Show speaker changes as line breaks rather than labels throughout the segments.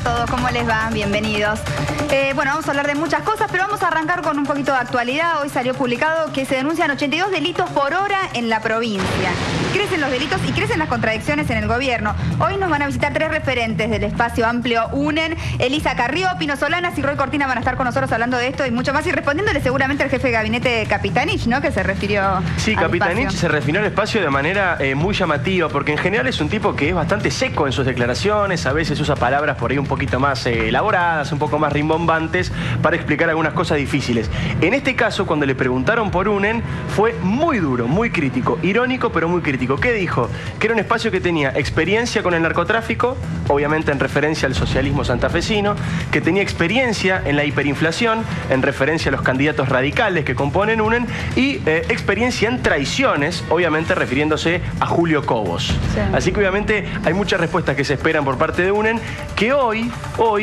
todos, ¿cómo les va? Bienvenidos. Bueno, vamos a hablar de muchas cosas, pero vamos a arrancar con un poquito de actualidad. Hoy salió publicado que se denuncian 82 delitos por hora en la provincia. Crecen los delitos y crecen las contradicciones en el gobierno. Hoy nos van a visitar tres referentes del espacio amplio UNEN. Elisa Carrió, Pino Solanas y Roy Cortina van a estar con nosotros hablando de esto y mucho más. Y respondiéndole seguramente al jefe de gabinete Capitanich, ¿no? Que se refirió
Sí, Capitanich se refirió al espacio de manera muy llamativa, porque en general es un tipo que es bastante seco en sus declaraciones, a veces usa palabras por ahí un poquito más elaboradas, un poco más rimbombantes, para explicar algunas cosas difíciles. En este caso, cuando le preguntaron por UNEN, fue muy duro, muy crítico, irónico, pero muy crítico. ¿Qué dijo? Que era un espacio que tenía experiencia con el narcotráfico, obviamente en referencia al socialismo santafesino, que tenía experiencia en la hiperinflación, en referencia a los candidatos radicales que componen UNEN, y experiencia en traiciones, obviamente refiriéndose a Julio Cobos. Sí. Así que obviamente hay muchas respuestas que se esperan por parte de UNEN, que hoy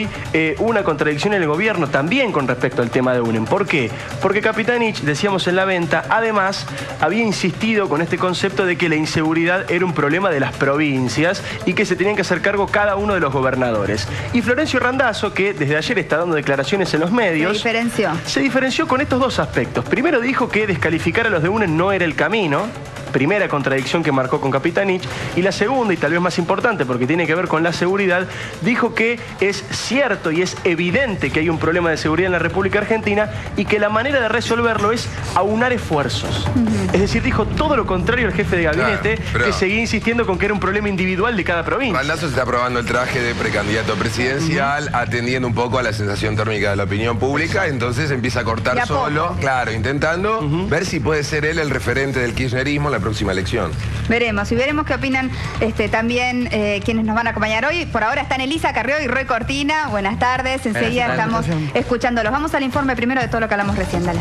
una contradicción en el gobierno también con respecto al tema de UNEN. ¿Por qué? Porque Capitanich, decíamos en la venta, además había insistido con este concepto de que la inseguridad era un problema de las provincias y que se tenían que hacer cargo cada uno de los gobernadores. Y Florencio Randazzo, que desde ayer está dando declaraciones en los medios, se diferenció con estos dos aspectos. Primero dijo que descalificar a los de UNEN no era el camino. Primera contradicción que marcó con Capitanich. Y la segunda, y tal vez más importante porque tiene que ver con la seguridad, dijo que es cierto y es evidente que hay un problema de seguridad en la República Argentina y que la manera de resolverlo es aunar esfuerzos. Es decir, dijo todo lo contrario al jefe de gabinete, que seguía insistiendo con que era un problema individual de cada provincia.
Randazzo se está probando el traje de precandidato presidencial, atendiendo un poco a la sensación térmica de la opinión pública, entonces empieza a cortar solo, claro, intentando ver si puede ser él el referente del kirchnerismo en la próxima elección.
Veremos, y veremos qué opinan también quienes nos van a acompañar hoy. Por ahora están Elisa Carrió y Roy Cortina. Buenas tardes, enseguida estamos escuchándolos. Vamos al informe primero de todo lo que hablamos recién, dale.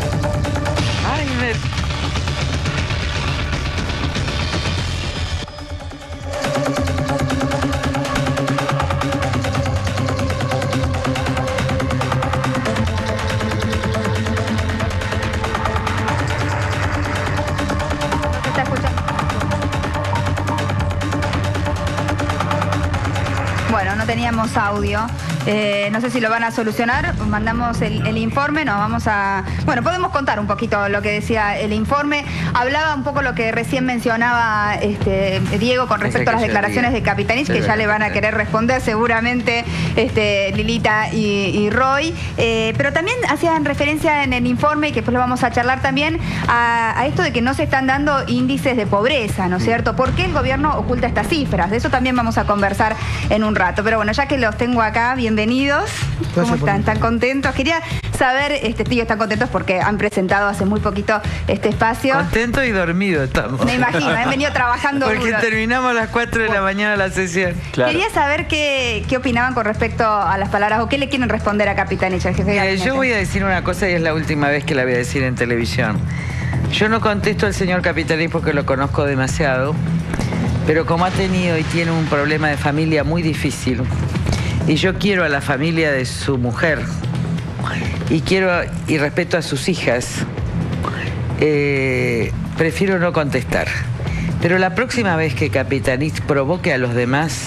Bueno, no teníamos audio. No sé si lo van a solucionar. Mandamos el informe, nos vamos a... Bueno, podemos contar un poquito lo que decía el informe. Hablaba un poco lo que recién mencionaba Diego con respecto a las declaraciones de Capitanich, que ya le van a querer responder seguramente Lilita y Roy. Pero también hacían referencia en el informe, y que después lo vamos a charlar también, a esto de que no se están dando índices de pobreza, ¿no es cierto? ¿Por qué el gobierno oculta estas cifras? De eso también vamos a conversar en un rato. Pero bueno, ya que los tengo acá, bienvenidos. ¿Cómo están? ¿Están contentos? Quería saber, están contentos porque han presentado hace muy poquito este espacio.
Contento y dormido estamos.
Me imagino, han venido trabajando
porque
duro.
Terminamos a las 4 de la mañana la sesión.
Claro. Quería saber qué opinaban con respecto a las palabras, o qué le quieren responder a Capitanich, al jefe de gabinete.
Yo voy a decir una cosa y es la última vez que la voy a decir en televisión. Yo no contesto al señor Capitanich porque lo conozco demasiado, pero como ha tenido y tiene un problema de familia muy difícil, y yo quiero a la familia de su mujer y quiero y respeto a sus hijas, prefiero no contestar. Pero la próxima vez que Capitanich provoque a los demás,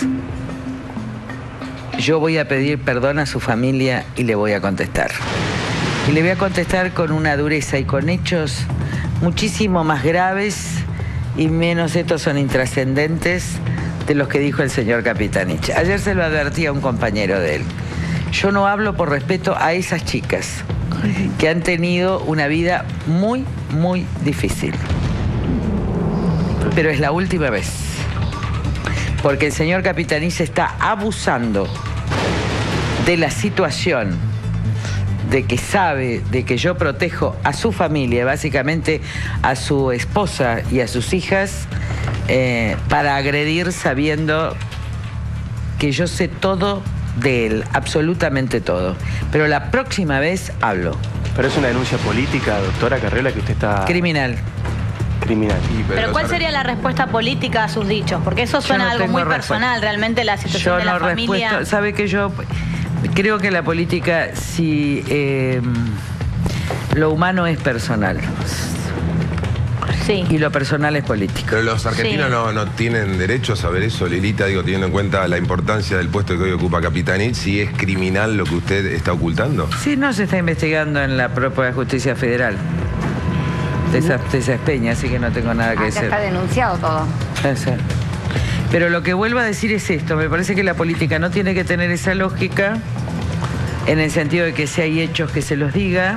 yo voy a pedir perdón a su familia y le voy a contestar. Y le voy a contestar con una dureza y con hechos muchísimo más graves y menos, estos son intrascendentes, de los que dijo el señor Capitanich. Ayer se lo advertí a un compañero de él. Yo no hablo por respeto a esas chicas que han tenido una vida muy, muy difícil. Pero es la última vez. Porque el señor Capitanich está abusando de la situación, de que sabe de que yo protejo a su familia, básicamente a su esposa y a sus hijas, para agredir sabiendo que yo sé todo de él, absolutamente todo. Pero la próxima vez hablo.
Pero es una denuncia política, doctora Carriola, que usted está...
Criminal.
Criminal.
Pero ¿cuál sería la respuesta política a sus dichos? Porque eso suena algo muy personal, realmente, la situación de la familia.
¿Sabe que yo creo que la política, si lo humano es personal?
Sí.
Y lo personal es político.
Pero los argentinos no tienen derecho a saber eso, Lilita, digo, teniendo en cuenta la importancia del puesto que hoy ocupa Capitanich, si es criminal lo que usted está ocultando.
Sí, no se está investigando en la propia Justicia Federal de esa Peña, así que no tengo nada que decir.
Ya está denunciado todo.
Exacto. Pero lo que vuelvo a decir es esto, me parece que la política no tiene que tener esa lógica, en el sentido de que si hay hechos que se los diga,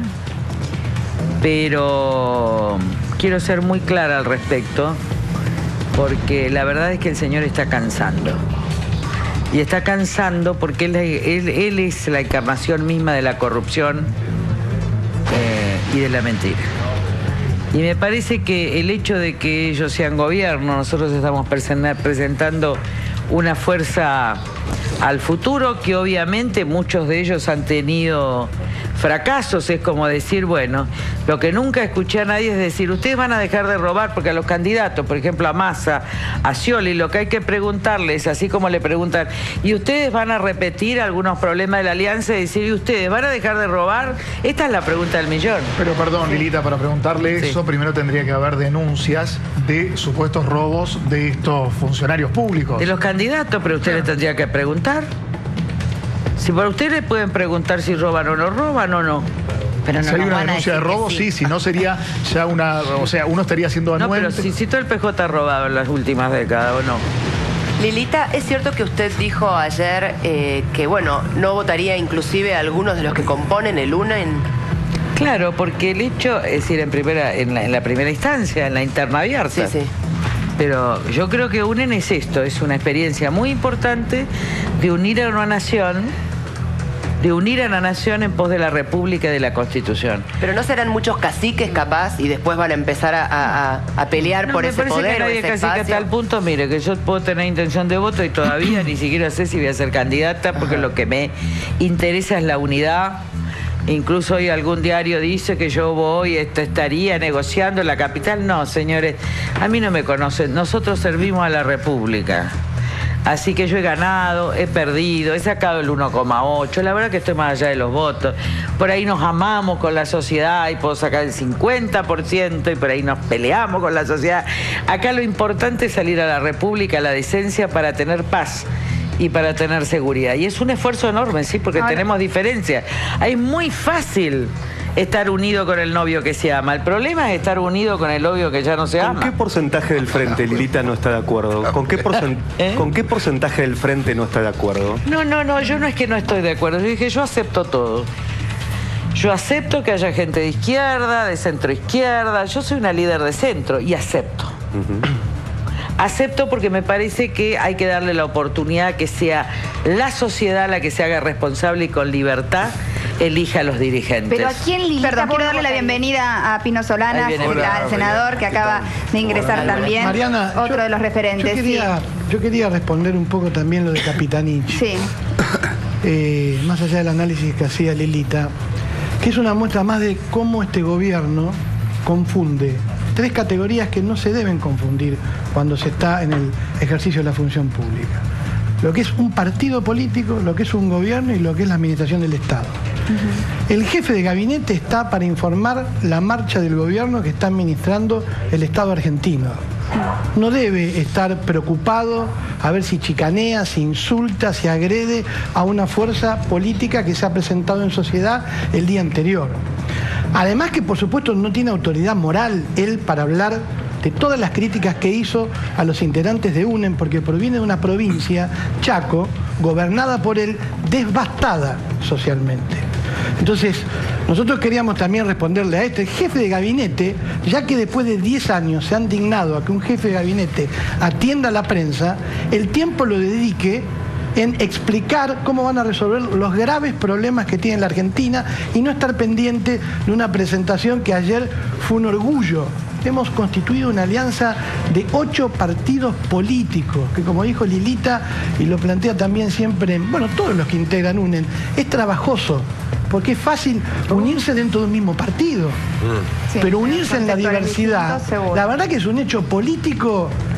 pero quiero ser muy clara al respecto, porque la verdad es que el señor está cansando. Y está cansando porque él es la encarnación misma de la corrupción y de la mentira. Y me parece que el hecho de que ellos sean gobierno, nosotros estamos presentando una fuerza al futuro que obviamente muchos de ellos han tenido fracasos. Es como decir, bueno, lo que nunca escuché a nadie es decir, ustedes van a dejar de robar, porque a los candidatos, por ejemplo a Massa, a Scioli, lo que hay que preguntarles, así como le preguntan, ¿y ustedes van a repetir algunos problemas de la alianza y decir, ¿y ustedes van a dejar de robar? Esta es la pregunta del millón.
Pero perdón, Lilita, para preguntarle eso, primero tendría que haber denuncias de supuestos robos de estos funcionarios públicos.
De los candidatos, pero usted le tendría que preguntar. Si por ustedes pueden preguntar si roban o no roban o no.
Pero no, si hay una denuncia de robo, sí, si no sería ya una... O sea, uno estaría siendo anuente.
No, pero si todo el PJ ha robado en las últimas décadas, ¿o no?
Lilita, ¿es cierto que usted dijo ayer que, bueno, no votaría inclusive a algunos de los que componen el UNEN?
Claro, porque el hecho, es decir, en la primera instancia, en la interna abierta.
Sí, sí.
Pero yo creo que UNEN es esto, es una experiencia muy importante de unir a una nación, en pos de la República y de la Constitución.
Pero no serán muchos caciques capaz y después van a empezar a pelear por ese poder o ese espacio.
Cacique a tal punto, mire, que yo puedo tener intención de voto y todavía ni siquiera sé si voy a ser candidata, porque lo que me interesa es la unidad. Incluso hoy algún diario dice que yo estaría negociando en la capital. No, señores, a mí no me conocen. Nosotros servimos a la República. Así que yo he ganado, he perdido, he sacado el 1,8. La verdad que estoy más allá de los votos. Por ahí nos amamos con la sociedad y puedo sacar el 50% y por ahí nos peleamos con la sociedad. Acá lo importante es salir a la República, a la decencia, para tener paz y para tener seguridad. Y es un esfuerzo enorme, sí, porque tenemos diferencias. Es muy fácil estar unido con el novio que se ama. El problema es estar unido con el novio que ya no se ama.
¿Con qué porcentaje del frente, Lilita, no está de acuerdo? ¿Con qué porcentaje del frente no está de acuerdo?
No, yo no es que no estoy de acuerdo. Yo dije, yo acepto todo. Yo acepto que haya gente de izquierda, de centro izquierda. Yo soy una líder de centro y acepto. Acepto porque me parece que hay que darle la oportunidad que sea la sociedad la que se haga responsable y con libertad elija a los dirigentes.
Pero ¿a quién, Lilita? Perdón, quiero darle la bienvenida a Pino Solanas, el senador que acaba de ingresar también.
Mariana,
otro de los referentes.
Yo quería responder un poco también lo de Capitanich.
Sí.
Más allá del análisis que hacía Lilita, que es una muestra más de cómo este gobierno confunde tres categorías que no se deben confundir cuando se está en el ejercicio de la función pública. Lo que es un partido político, lo que es un gobierno y lo que es la administración del Estado. El jefe de gabinete está para informar la marcha del gobierno que está administrando el Estado argentino. No debe estar preocupado a ver si chicanea, si insulta, si agrede a una fuerza política que se ha presentado en sociedad el día anterior. Además que, por supuesto, no tiene autoridad moral él para hablar de todas las críticas que hizo a los integrantes de UNEN, porque proviene de una provincia, Chaco, gobernada por él, devastada socialmente. Entonces, nosotros queríamos también responderle a este jefe de gabinete, ya que después de 10 años se han dignado a que un jefe de gabinete atienda a la prensa, el tiempo lo dedique en explicar cómo van a resolver los graves problemas que tiene la Argentina y no estar pendiente de una presentación que ayer fue un orgullo. Hemos constituido una alianza de 8 partidos políticos, que como dijo Lilita, y lo plantea también siempre, bueno, todos los que integran UNEN, es trabajoso, porque es fácil unirse dentro de un mismo partido, pero unirse en la diversidad, la verdad que es un hecho político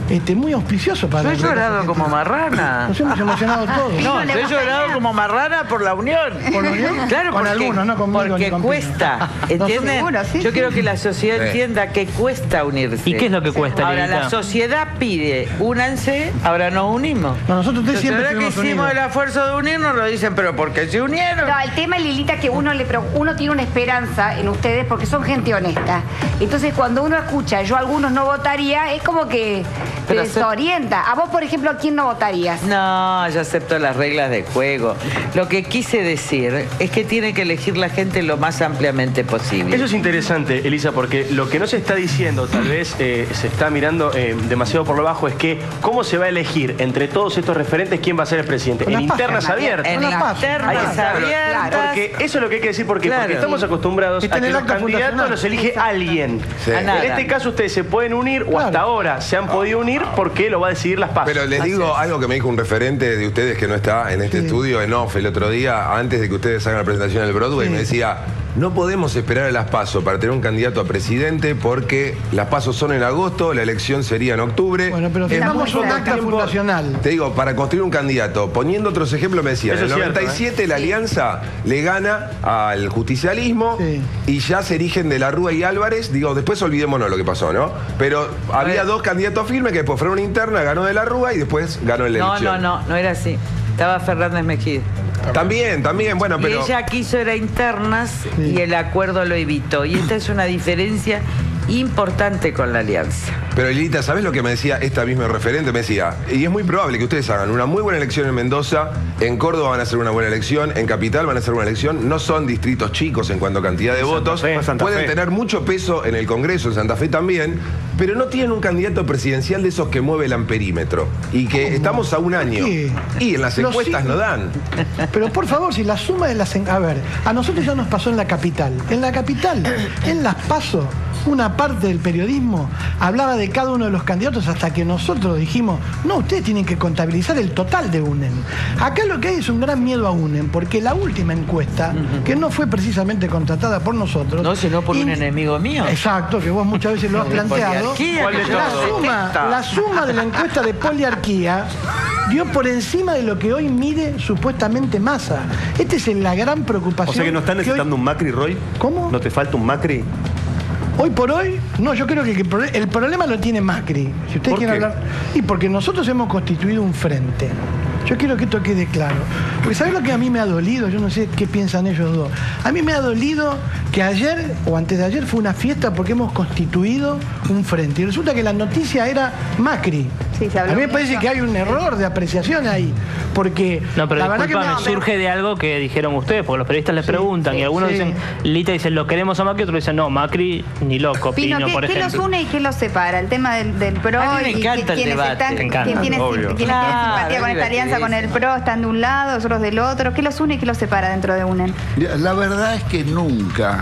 muy auspicioso para...
Yo he llorado como marrana.
Nos hemos emocionado todos.
No, yo he llorado como marrana por la unión.
¿Por la unión?
Claro,
con algunos, no conmigo.
Porque cuesta, ¿entienden?
Seguro, sí,
yo quiero que la sociedad entienda que cuesta unirse.
¿Y qué es lo que cuesta,
Ahora,
Lilita?
la sociedad pide, únanse, ahora nos unimos.
No, nosotros siempre
ahora que hicimos el esfuerzo de unirnos, lo dicen, pero ¿por qué se unieron?
No, el tema, Lilita, que uno tiene una esperanza en ustedes porque son gente honesta. Entonces, cuando uno escucha, yo a algunos no votaría, es como que te desorienta. A vos, por ejemplo, ¿a quién no votarías?
No, yo acepto las reglas de juego. Lo que quise decir es que tiene que elegir la gente lo más ampliamente posible.
Eso es interesante, Elisa, porque lo que no se está diciendo, tal vez se está mirando demasiado por lo bajo, es que cómo se va a elegir entre todos estos referentes quién va a ser el presidente. En internas abiertas.
En internas abiertas.
Porque eso es lo que hay que decir, porque estamos acostumbrados a que los candidatos los elige alguien.
Sí.
En este caso ustedes se pueden unir, o hasta ahora se han podido unir porque lo va a decidir las PASO.
Pero les digo algo que me dijo un referente de ustedes que no está en este estudio, en off, el otro día, antes de que ustedes hagan la presentación del Broadway, me decía: no podemos esperar a las PASO para tener un candidato a presidente porque las PASO son en agosto, la elección sería en octubre.
Bueno, pero fijamos un acta fundacional.
Te digo, para construir un candidato, poniendo otros ejemplos, me decía, en el 97 la Alianza le gana al justicialismo y ya se erigen de la Rúa y Álvarez. Digo, después olvidémonos lo que pasó, ¿no? Pero había dos candidatos firmes que después fueron una interna, ganó de la Rúa y después ganó en la elección.
No era así. Estaba Fernández Mejía.
También, bueno, pero...
Y ella quiso era internas y el acuerdo lo evitó. Y esta es una diferencia importante con la alianza.
Pero Lilita, ¿sabés lo que me decía esta misma referente? Me decía, y es muy probable que ustedes hagan una muy buena elección en Mendoza, en Córdoba van a hacer una buena elección, en Capital van a hacer una elección, no son distritos chicos en cuanto a cantidad de votos, pueden tener mucho peso en el Congreso, en Santa Fe también, pero no tienen un candidato presidencial de esos que mueve el amperímetro, y que estamos a un año, y en las encuestas no dan.
Pero por favor, si la suma de las... A ver, a nosotros ya nos pasó en la capital, en las PASO, una parte del periodismo hablaba de cada uno de los candidatos hasta que nosotros dijimos, no, ustedes tienen que contabilizar el total de UNEN. Acá lo que hay es un gran miedo a UNEN, porque la última encuesta, que no fue precisamente contratada por nosotros...
No, sino por un enemigo mío.
Exacto, que vos muchas veces lo has planteado. La suma de la encuesta de Poliarquía dio por encima de lo que hoy mide supuestamente Massa. Esta es la gran preocupación.
O sea que no están necesitando un Macri, Roy.
¿Cómo?
¿No te falta un Macri?
Hoy por hoy, no, yo creo que el problema lo tiene Macri. Si ustedes quieren hablar... Y porque nosotros hemos constituido un frente. Yo quiero que esto quede claro. Porque ¿sabés lo que a mí me ha dolido? Yo no sé qué piensan ellos dos. A mí me ha dolido que ayer o antes de ayer fue una fiesta porque hemos constituido un frente. Y resulta que la noticia era Macri.
Sí,
a mí me parece que hay un error de apreciación ahí. Porque
no, pero
la verdad que
surge de algo que dijeron ustedes, porque los periodistas les preguntan y algunos dicen, Lita dice, lo queremos a Macri, otros dicen, no, Macri ni loco.
Pino, por ejemplo. ¿Qué los une y qué los separa? El tema del PRO
me encanta el debate.
¿Quién tiene simpatía con esta alianza con el PRO? ¿Están de un lado, otros del otro? ¿Qué los une y qué los separa dentro de UNEN?
La verdad es que nunca,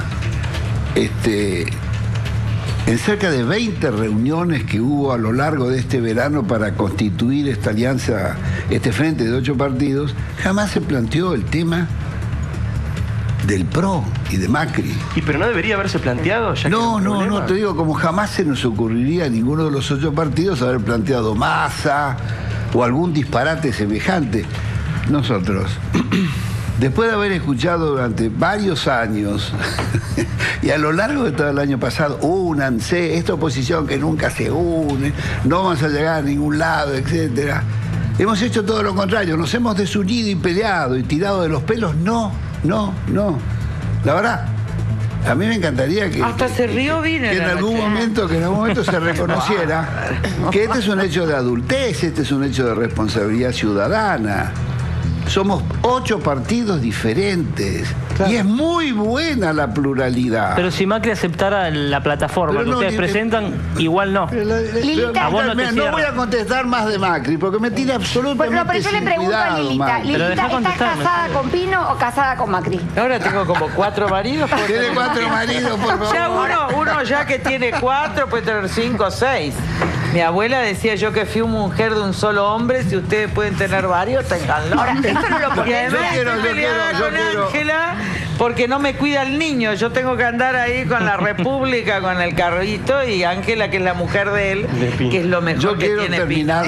en cerca de 20 reuniones que hubo a lo largo de este verano para constituir esta alianza, este frente de 8 partidos, jamás se planteó el tema del PRO y de Macri.
¿Y pero no debería haberse planteado? Ya
no, te digo, como jamás se nos ocurriría a ninguno de los 8 partidos haber planteado Massa o algún disparate semejante. Nosotros, después de haber escuchado durante varios años y a lo largo de todo el año pasado, únanse, esta oposición que nunca se une, no vamos a llegar a ningún lado, etcétera, hemos hecho todo lo contrario, nos hemos desunido y peleado y tirado de los pelos. No. La verdad, a mí me encantaría que...
Hasta se rió bien
que en algún momento se reconociera que este es un hecho de adultez, este es un hecho de responsabilidad ciudadana. Somos 8 partidos diferentes. Claro. Y es muy buena la pluralidad.
Pero si Macri aceptara la plataforma que ustedes presentan, igual no.
Lilita, no voy a contestar más de Macri, porque me tiene absolutamente
pero yo le pregunto a Lilita. ¿Lilita está casada con Pino o casada con Macri?
Ahora tengo como 4 maridos.
Tiene 4 maridos, por favor.
Ya uno ya que tiene 4 puede tener 5 o 6. Mi abuela decía yo que fui mujer de un solo hombre, si ustedes pueden tener varios, tenganlo.
Ahora, esto no lo
y además estoy peleada con Ángela porque no me cuida el niño. Yo tengo que andar ahí con la República, con el carrito, y Ángela, que es la mujer de él, que es lo mejor que tiene Pino.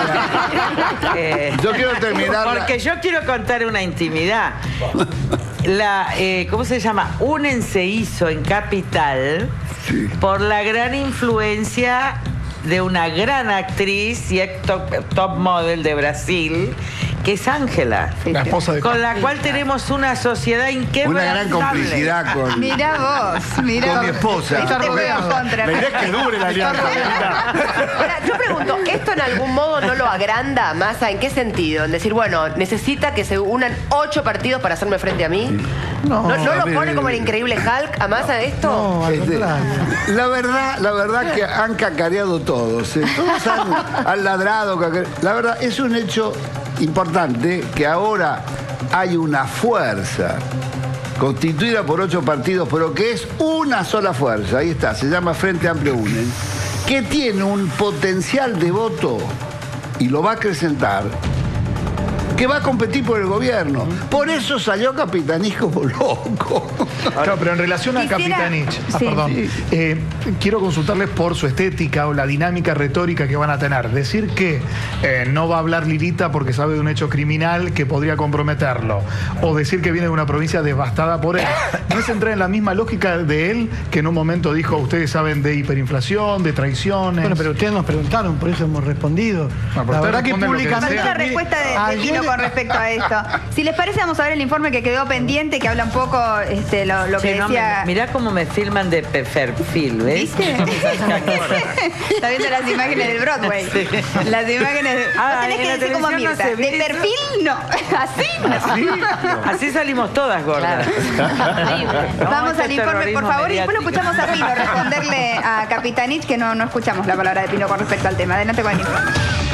Yo quiero terminar.
Porque yo quiero contar una intimidad. ¿Cómo se llama? UNEN se hizo en Capital por la gran influencia de una gran actriz y top model de Brasil, que es Ángela,
la esposa de
con la cual tenemos una sociedad inquebrantable.
Una gran complicidad con...
Mirá vos, mirá
con mi esposa.
Está rodeado.
La idea es que dure la alianza.
Ahora, yo pregunto, ¿esto en algún modo no lo agranda, Massa? ¿En qué sentido? En decir, bueno, necesita que se unan 8 partidos para hacerme frente a mí. ¿No lo pone como el increíble Hulk a Massa esto?
No, al contrario.
La verdad que han cacareado todos. Todos han ladrado. La verdad, es un hecho importante que ahora hay una fuerza constituida por 8 partidos, pero que es una sola fuerza. Ahí está, se llama Frente Amplio UNEN, que tiene un potencial de voto y lo va a acrecentar, que va a competir por el gobierno. Por eso salió Capitanich como loco.
Claro, pero en relación a Capitanich, quiero consultarles por su estética o la dinámica retórica que van a tener. Decir que no va a hablar Lilita porque sabe de un hecho criminal que podría comprometerlo, o decir que viene de una provincia devastada por él, ¿no es entrar en la misma lógica de él, que en un momento dijo, ustedes saben de hiperinflación, de traiciones?
Bueno, pero ustedes nos preguntaron, por eso hemos respondido.
La verdad que públicamente...
La respuesta de Pino con respecto a esto. Si les parece, vamos a ver el informe que quedó pendiente, que habla un poco lo que decía...
Mirá cómo me filman de perfil, ¿ves?
¿Viste? Está viendo las imágenes del Broadway. Sí. Las imágenes... No tenés que decir como Mirta. De perfil, no. Así no.
Así salimos todas, gordas.
Vamos al informe, por favor, y después lo escuchamos a Pino responderle a Capitanich, que no escuchamos la palabra de Pino con respecto al tema. Adelante con el informe.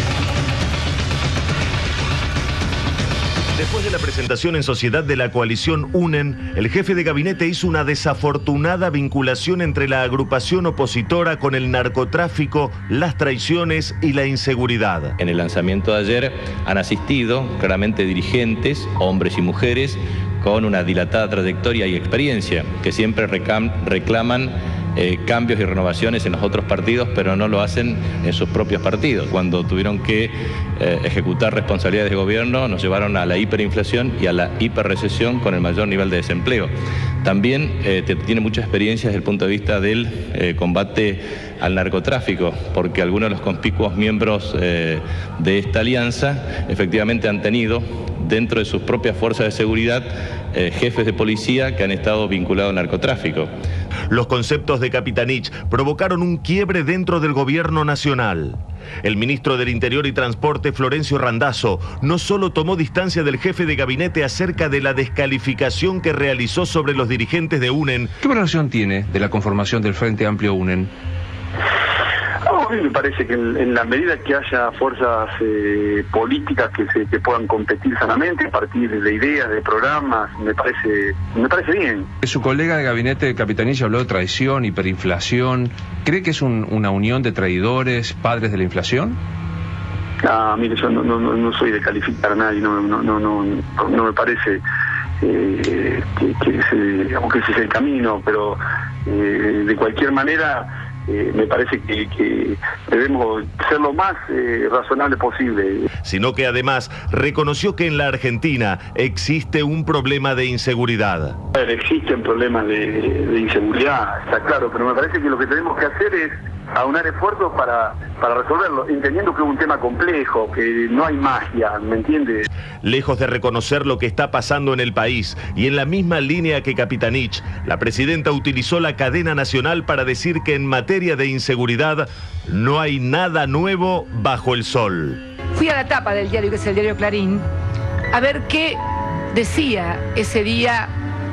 Después de la presentación en sociedad de la coalición UNEN, el jefe de gabinete hizo una desafortunada vinculación entre la agrupación opositora con el narcotráfico, las traiciones y la inseguridad.
En el lanzamiento de ayer han asistido claramente dirigentes, hombres y mujeres, con una dilatada trayectoria y experiencia, que siempre reclaman cambios y renovaciones en los otros partidos, pero no lo hacen en sus propios partidos. Cuando tuvieron que ejecutar responsabilidades de gobierno, nos llevaron a la hiperinflación y a la hiperrecesión con el mayor nivel de desempleo. También tiene mucha experiencia desde el punto de vista del combate al narcotráfico, porque algunos de los conspicuos miembros de esta alianza efectivamente han tenido dentro de sus propias fuerzas de seguridad jefes de policía que han estado vinculados al narcotráfico.
Los conceptos de Capitanich provocaron un quiebre dentro del gobierno nacional. El ministro del Interior y Transporte, Florencio Randazzo, no solo tomó distancia del jefe de gabinete acerca de la descalificación que realizó sobre los dirigentes de UNEN.
¿Qué valoración tiene de la conformación del Frente Amplio UNEN?
A mí me parece que en la medida que haya fuerzas políticas que puedan competir sanamente a partir de ideas, de programas, me parece bien.
Su colega de gabinete de Capitanich habló de traición, hiperinflación. ¿Cree que es una unión de traidores, padres de la inflación?
Mire, yo no soy de calificar a nadie, no me parece que ese es el camino, pero de cualquier manera me parece que debemos ser lo más razonable posible.
Sino que además reconoció que en la Argentina existe un problema de inseguridad.
Existen problemas de inseguridad, está claro, pero me parece que lo que tenemos que hacer es aunar esfuerzos para resolverlo, entendiendo que es un tema complejo, que no hay magia, ¿me entiendes?
Lejos de reconocer lo que está pasando en el país, y en la misma línea que Capitanich, la presidenta utilizó la cadena nacional para decir que en materia de inseguridad no hay nada nuevo bajo el sol.
Fui a la tapa del diario, que es el diario Clarín, a ver qué decía ese día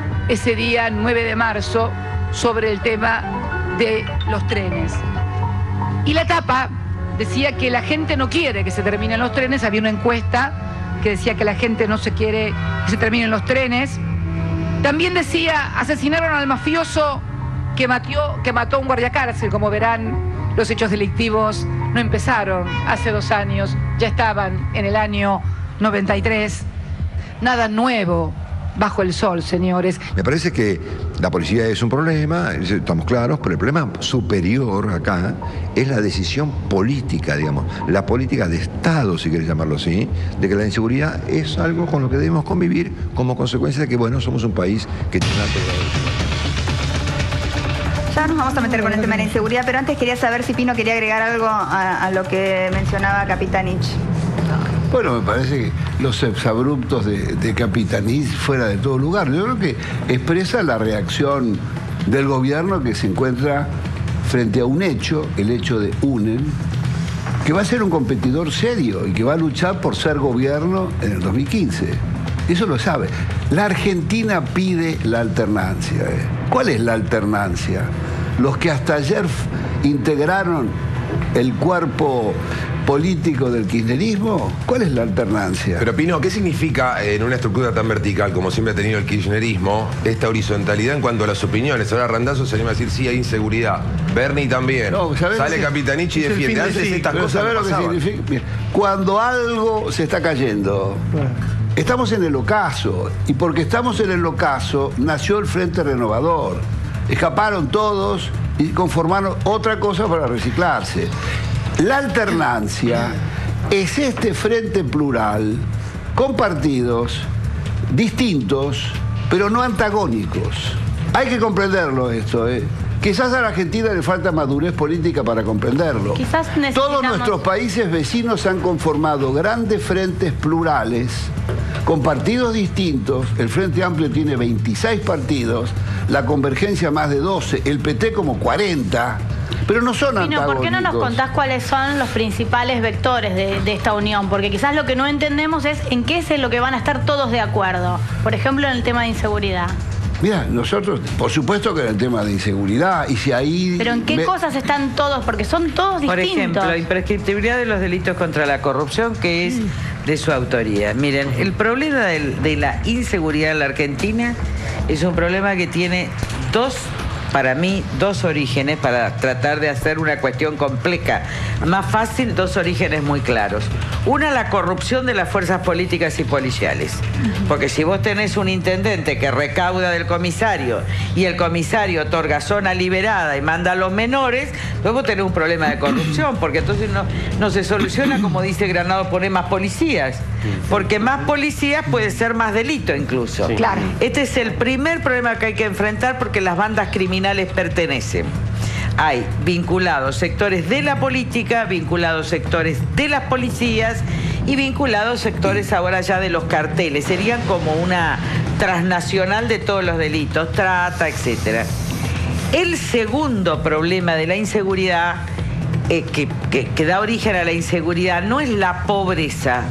9 de marzo sobre el tema de los trenes. Y la tapa decía que la gente no quiere que se terminen los trenes. Había una encuesta que decía que la gente no se quiere que se terminen los trenes. También decía, asesinaron al mafioso que mató a un guardiacárcel. Como verán, los hechos delictivos no empezaron hace 2 años, ya estaban en el año 93. Nada nuevo bajo el sol, señores.
Me parece que la policía es un problema, estamos claros, pero el problema superior acá es la decisión política, digamos, la política de Estado, si querés llamarlo así, de que la inseguridad es algo con lo que debemos convivir como consecuencia de que, bueno, somos un país que tiene una
Ya nos vamos a meter con el tema de la inseguridad, pero antes quería saber si Pino quería agregar algo a lo que mencionaba Capitanich.
Bueno, me parece que los exabruptos de Capitanich fuera de todo lugar. Yo creo que expresa la reacción del gobierno que se encuentra frente a un hecho, el hecho de UNEN, que va a ser un competidor serio y que va a luchar por ser gobierno en el 2015. Eso lo sabe. La Argentina pide la alternancia. ¿Cuál es la alternancia? Los que hasta ayer integraron el cuerpo político del kirchnerismo, ¿cuál es la alternancia?
Pero Pino, ¿qué significa en una estructura tan vertical como siempre ha tenido el kirchnerismo esta horizontalidad en cuanto a las opiniones? Ahora Randazzo se anima a decir sí hay inseguridad, Bernie también,
no,
sale Capitanich y defiende. Antes estas cosas
¿sabés lo que significa? Mira, cuando algo se está cayendo, estamos en el ocaso, y porque estamos en el ocaso nació el Frente Renovador. Escaparon todos y conformaron otra cosa para reciclarse. La alternancia es este frente plural con partidos distintos, pero no antagónicos. Hay que comprenderlo esto, Quizás a la Argentina le falta madurez política para comprenderlo.
Quizás
Todos nuestros países vecinos han conformado grandes frentes plurales con partidos distintos. El Frente Amplio tiene 26 partidos, la Convergencia más de 12, el PT como 40, pero no son antagónicos.
¿Por qué no nos contás cuáles son los principales vectores de esta unión? Porque quizás lo que no entendemos es en qué es lo que van a estar todos de acuerdo. Por ejemplo, en el tema de inseguridad.
Mira, nosotros, por supuesto que en el tema de inseguridad, y si ahí...
Pero ¿en qué cosas están todos? Porque son todos distintos.
Por ejemplo, imprescriptibilidad de los delitos contra la corrupción, que es de su autoría. Miren, el problema de la inseguridad en la Argentina es un problema que tiene para mí, dos orígenes, para tratar de hacer una cuestión compleja más fácil, dos orígenes muy claros. Una, la corrupción de las fuerzas políticas y policiales. Porque si vos tenés un intendente que recauda del comisario y el comisario otorga zona liberada y manda a los menores, luego vos tenés un problema de corrupción, porque entonces no se soluciona, como dice Granado, poner más policías. Porque más policías puede ser más delito incluso.
Sí. Claro.
Este es el primer problema que hay que enfrentar, porque las bandas criminales pertenecen. Hay vinculados sectores de la política, vinculados sectores de las policías y vinculados sectores ahora ya de los carteles. Serían como una transnacional de todos los delitos, trata, etcétera. El segundo problema de la inseguridad, que da origen a la inseguridad, no es la pobreza,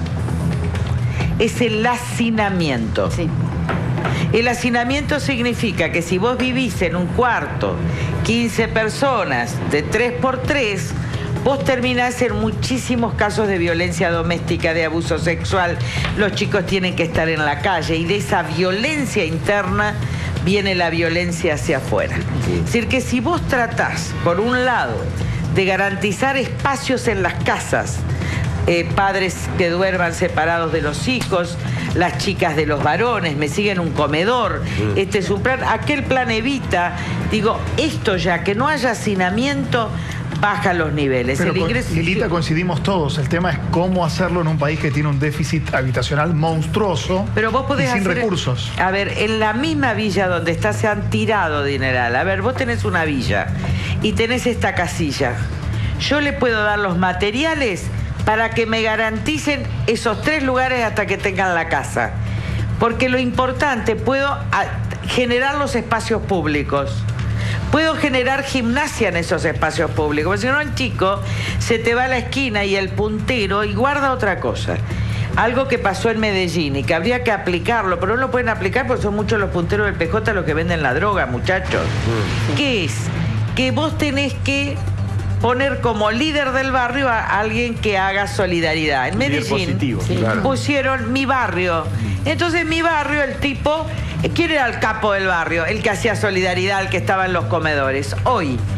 es el hacinamiento.
Sí.
El hacinamiento significa que si vos vivís en un cuarto, 15 personas, de 3x3, vos terminás en muchísimos casos de violencia doméstica, de abuso sexual. Los chicos tienen que estar en la calle, y de esa violencia interna viene la violencia hacia afuera. Es decir, que si vos tratás, por un lado, de garantizar espacios en las casas, padres que duerman separados de los hijos, las chicas de los varones, me siguen un comedor, este es un plan, aquel plan evita, digo, esto ya, que no haya hacinamiento, baja los niveles.
Pero Lilita, coincidimos todos, el tema es cómo hacerlo en un país que tiene un déficit habitacional monstruoso.
Pero vos podés
y sin
hacer,
recursos.
A ver, en la misma villa donde está se han tirado dineral. A ver, vos tenés una villa y tenés esta casilla. Yo le puedo dar los materiales para que me garanticen esos 3 lugares hasta que tengan la casa. Porque lo importante, puedo generar los espacios públicos. Puedo generar gimnasia en esos espacios públicos. Porque si no, el chico se te va a la esquina y el puntero y guarda otra cosa. Algo que pasó en Medellín y que habría que aplicarlo, pero no lo pueden aplicar porque son muchos los punteros del PJ los que venden la droga, muchachos. ¿Qué es? Que vos tenés que poner como líder del barrio a alguien que haga solidaridad. En Medellín pusieron Mi Barrio. Entonces Mi Barrio, el tipo, ¿quién era el capo del barrio? El que hacía solidaridad, el que estaba en los comedores. Hoy,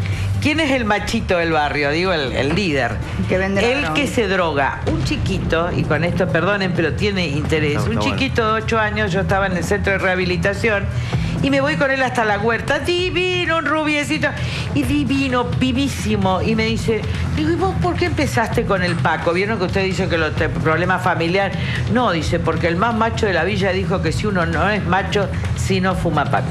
¿Quién es el machito del barrio? Digo, el líder. El que se droga. Un chiquito, y con esto perdonen, pero tiene interés. Un chiquito de 8 años, yo estaba en el centro de rehabilitación, y me voy con él hasta la huerta. Divino, un rubiecito. Y divino, vivísimo. Y me dice, digo, ¿y vos por qué empezaste con el Paco? ¿Vieron que usted dice que los problemas familiares? No, dice, porque el más macho de la villa dijo que si uno no es macho, si no fuma Paco.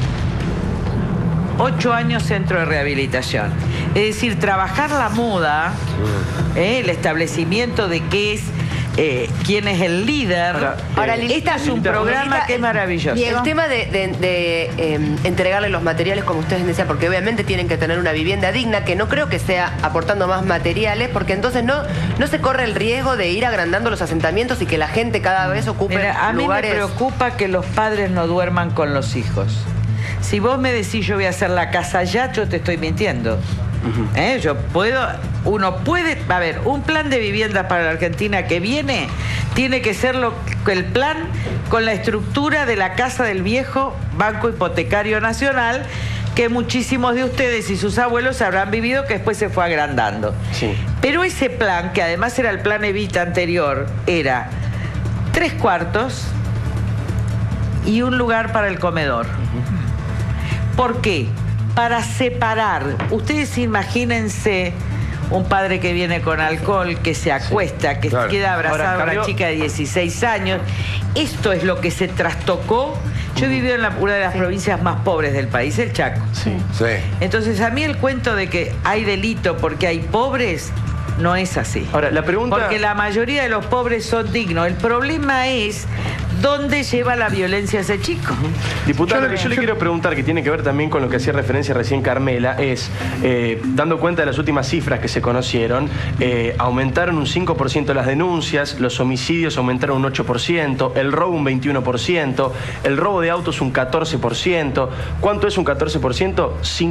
8 años centro de rehabilitación. Es decir, trabajar la moda, el establecimiento de qué es, quién es el líder.
Ahora, Lilita,
es un programa que es maravilloso.
El tema de entregarle los materiales, como ustedes decían, porque obviamente tienen que tener una vivienda digna, que no creo que sea aportando más materiales, porque entonces no se corre el riesgo de ir agrandando los asentamientos y que la gente cada vez ocupe lugares.
A mí me preocupa que los padres no duerman con los hijos. Si vos me decís yo voy a hacer la casa ya, yo te estoy mintiendo. Uno puede, a ver, un plan de vivienda para la Argentina que viene, tiene que ser el plan con la estructura de la Casa del Viejo Banco Hipotecario Nacional, que muchísimos de ustedes y sus abuelos habrán vivido, que después se fue agrandando. Sí. Pero ese plan, que además era el plan Evita anterior, era 3 cuartos y un lugar para el comedor. ¿Por qué? Para separar. Ustedes imagínense un padre que viene con alcohol, que se acuesta, que queda abrazado a una chica de 16 años. Esto es lo que se trastocó. Yo he vivido en una de las provincias más pobres del país, el Chaco. Entonces, a mí el cuento de que hay delito porque hay pobres no es así.
Ahora, la pregunta...
Porque la mayoría de los pobres son dignos. El problema es dónde lleva la violencia a ese chico.
Diputado, lo que yo le quiero preguntar, que tiene que ver también con lo que hacía referencia recién Carmela, es, dando cuenta de las últimas cifras que se conocieron, aumentaron un 5% las denuncias, los homicidios aumentaron un 8%, el robo un 21%, el robo de autos un 14%. ¿Cuánto es un 14%?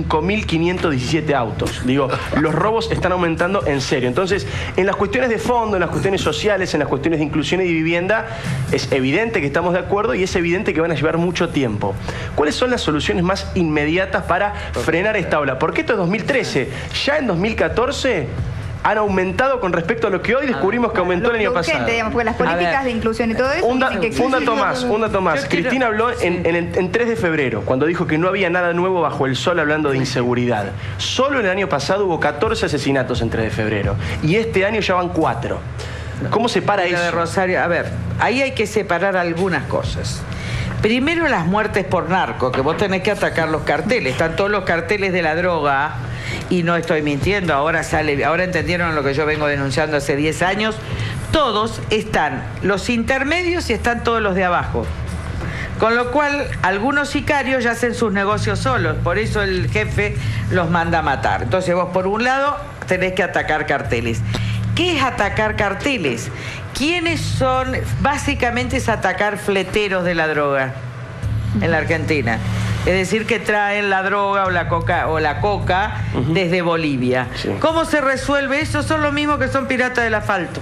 5.517 autos. Digo, los robos están aumentando en serio. Entonces, en las cuestiones de fondo, en las cuestiones sociales, en las cuestiones de inclusión y vivienda, es evidente que estamos de acuerdo y es evidente que van a llevar mucho tiempo. ¿Cuáles son las soluciones más inmediatas para frenar esta ola? Porque esto es 2013. Ya en 2014 han aumentado con respecto a lo que hoy descubrimos que aumentó el año pasado.
Digamos, porque las políticas de inclusión y todo eso...
Un dato más. Cristina habló en 3 de febrero, cuando dijo que no había nada nuevo bajo el sol hablando de inseguridad. Solo el año pasado hubo 14 asesinatos en 3 de febrero. Y este año ya van 4. ¿Cómo se para eso?
De Rosario, a ver, ahí hay que separar algunas cosas. Primero, las muertes por narco, que vos tenés que atacar los carteles. Están todos los carteles de la droga, y no estoy mintiendo, ahora entendieron lo que yo vengo denunciando hace 10 años. Todos están los intermedios y están todos los de abajo. Con lo cual, algunos sicarios ya hacen sus negocios solos, por eso el jefe los manda a matar. Entonces vos, por un lado, tenés que atacar carteles. ¿Qué es atacar carteles? ¿Quiénes son? Básicamente es atacar fleteros de la droga en la Argentina. Es decir, que traen la droga o la coca desde Bolivia. Sí. ¿Cómo se resuelve eso? Son los mismos que son piratas del asfalto.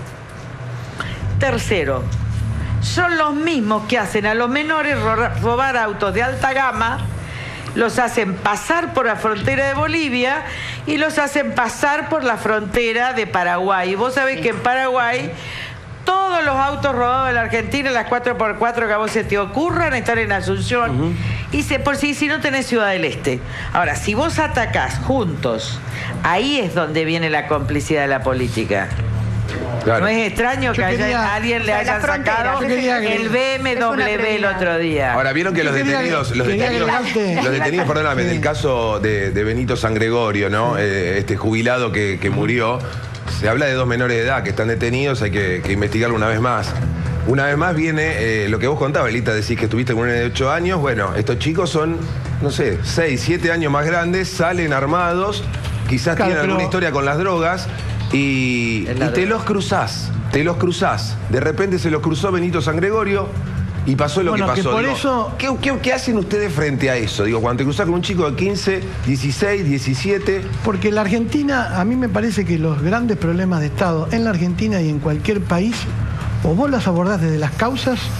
Tercero, son los mismos que hacen a los menores robar autos de alta gama, los hacen pasar por la frontera de Bolivia y los hacen pasar por la frontera de Paraguay. Y vos sabés que en Paraguay todos los autos robados de la Argentina, las 4x4 que a vos se te ocurran, están en Asunción. Y si no tenés Ciudad del Este. Ahora, si vos atacás juntos, ahí es donde viene la complicidad de la política. Claro. No es extraño que a alguien le hayan sacado el BMW el otro día.
Ahora, vieron que los detenidos, perdóname, del caso de Benito San Gregorio, ¿no? Este jubilado que murió, se habla de 2 menores de edad que están detenidos, hay que investigarlo una vez más. Una vez más viene lo que vos contabas, Elita, decís que estuviste con un nene de 8 años. Bueno, estos chicos son, no sé, 6, 7 años más grandes, salen armados, quizás tienen alguna historia con las drogas. Y te los cruzás. De repente se los cruzó Benito San Gregorio y pasó lo que pasó.
Por eso...
¿Qué hacen ustedes frente a eso? Digo, cuando te cruzás con un chico de 15, 16, 17...
Porque la Argentina, a mí me parece que los grandes problemas de Estado en la Argentina y en cualquier país, o vos las abordás desde las causas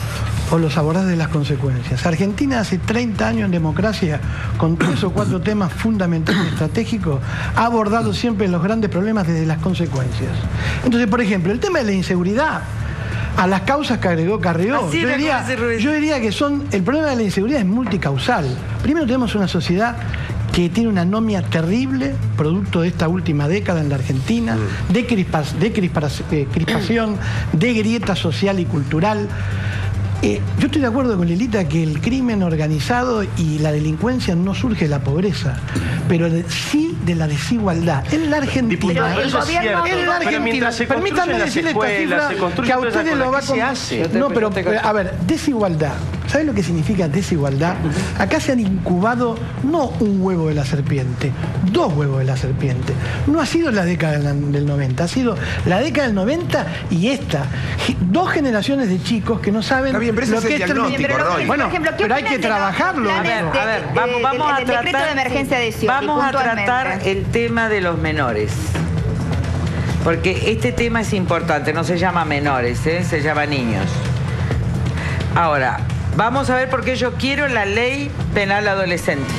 o los abordás de las consecuencias. Argentina hace 30 años en democracia, con 3 o 4 temas fundamentales estratégicos, ha abordado siempre los grandes problemas desde las consecuencias. Entonces, por ejemplo, el tema de la inseguridad, a las causas que agregó Carrió, yo diría que el problema de la inseguridad es multicausal. Primero, tenemos una sociedad que tiene una anomia terrible, producto de esta última década en la Argentina, de crispación, de grieta social y cultural. Yo estoy de acuerdo con Lilita que el crimen organizado y la delincuencia no surge de la pobreza, pero sí de la desigualdad. En la Argentina, permítanme decirle esta cifra que a ustedes lo va a convencer. No, pero a ver, desigualdad. ¿Saben lo que significa desigualdad? Acá se han incubado no un huevo de la serpiente, 2 huevos de la serpiente. No ha sido la década del 90, ha sido la década del 90 y esta.
2 generaciones de chicos que no saben lo que es el diagnóstico, Roy.
Bueno,
pero hay que trabajarlo.
A ver, vamos a tratar
de emergencia de Scioli,
vamos a tratar el tema de los menores. Porque este tema es importante, no se llama menores, se llama niños. Ahora, vamos a ver por qué yo quiero la ley penal adolescente.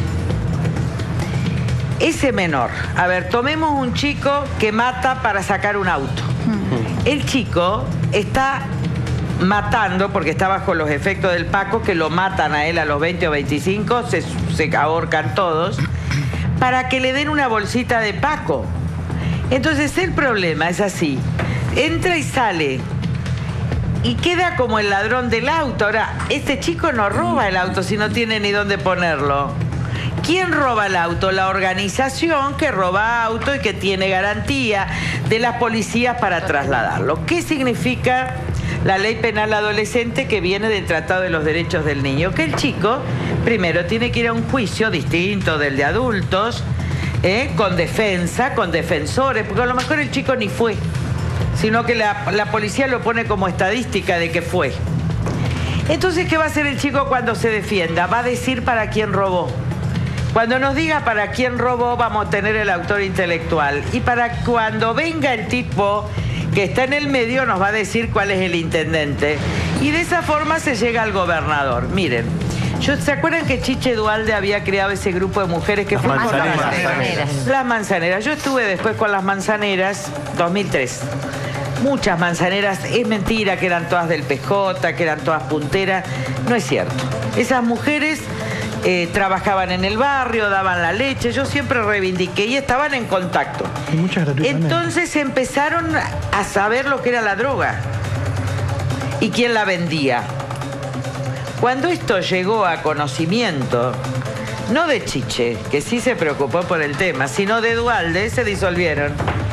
Ese menor, a ver, tomemos un chico que mata para sacar un auto. El chico está matando, porque está bajo los efectos del Paco, que lo matan a él a los 20 o 25, se ahorcan todos, para que le den una bolsita de Paco. Entonces el problema es así, entra y sale, y queda como el ladrón del auto. Ahora, este chico no roba el auto si no tiene ni dónde ponerlo. ¿Quién roba el auto? La organización que roba auto y que tiene garantía de las policías para trasladarlo. ¿Qué significa la ley penal adolescente que viene del Tratado de los Derechos del Niño? Que el chico primero tiene que ir a un juicio distinto del de adultos, con defensa, con defensores, porque a lo mejor el chico ni fue, sino que la policía lo pone como estadística de que fue. Entonces, ¿qué va a hacer el chico cuando se defienda? Va a decir para quién robó. Cuando nos diga para quién robó, vamos a tener el autor intelectual. Y para cuando venga el tipo que está en el medio, nos va a decir cuál es el intendente. Y de esa forma se llega al gobernador. Miren, ¿se acuerdan que Chiche Duhalde había creado ese grupo de mujeres que fue con las manzaneras? Las manzaneras. Yo estuve después con las manzaneras, 2003. Muchas manzaneras, es mentira que eran todas del PJ, que eran todas punteras. No es cierto. Esas mujeres trabajaban en el barrio, daban la leche, yo siempre reivindiqué y estaban en contacto.
Y muchas gratuitamente.
Entonces empezaron a saber lo que era la droga y quién la vendía. Cuando esto llegó a conocimiento, no de Chiche, que sí se preocupó por el tema, sino de Duhalde, se disolvieron.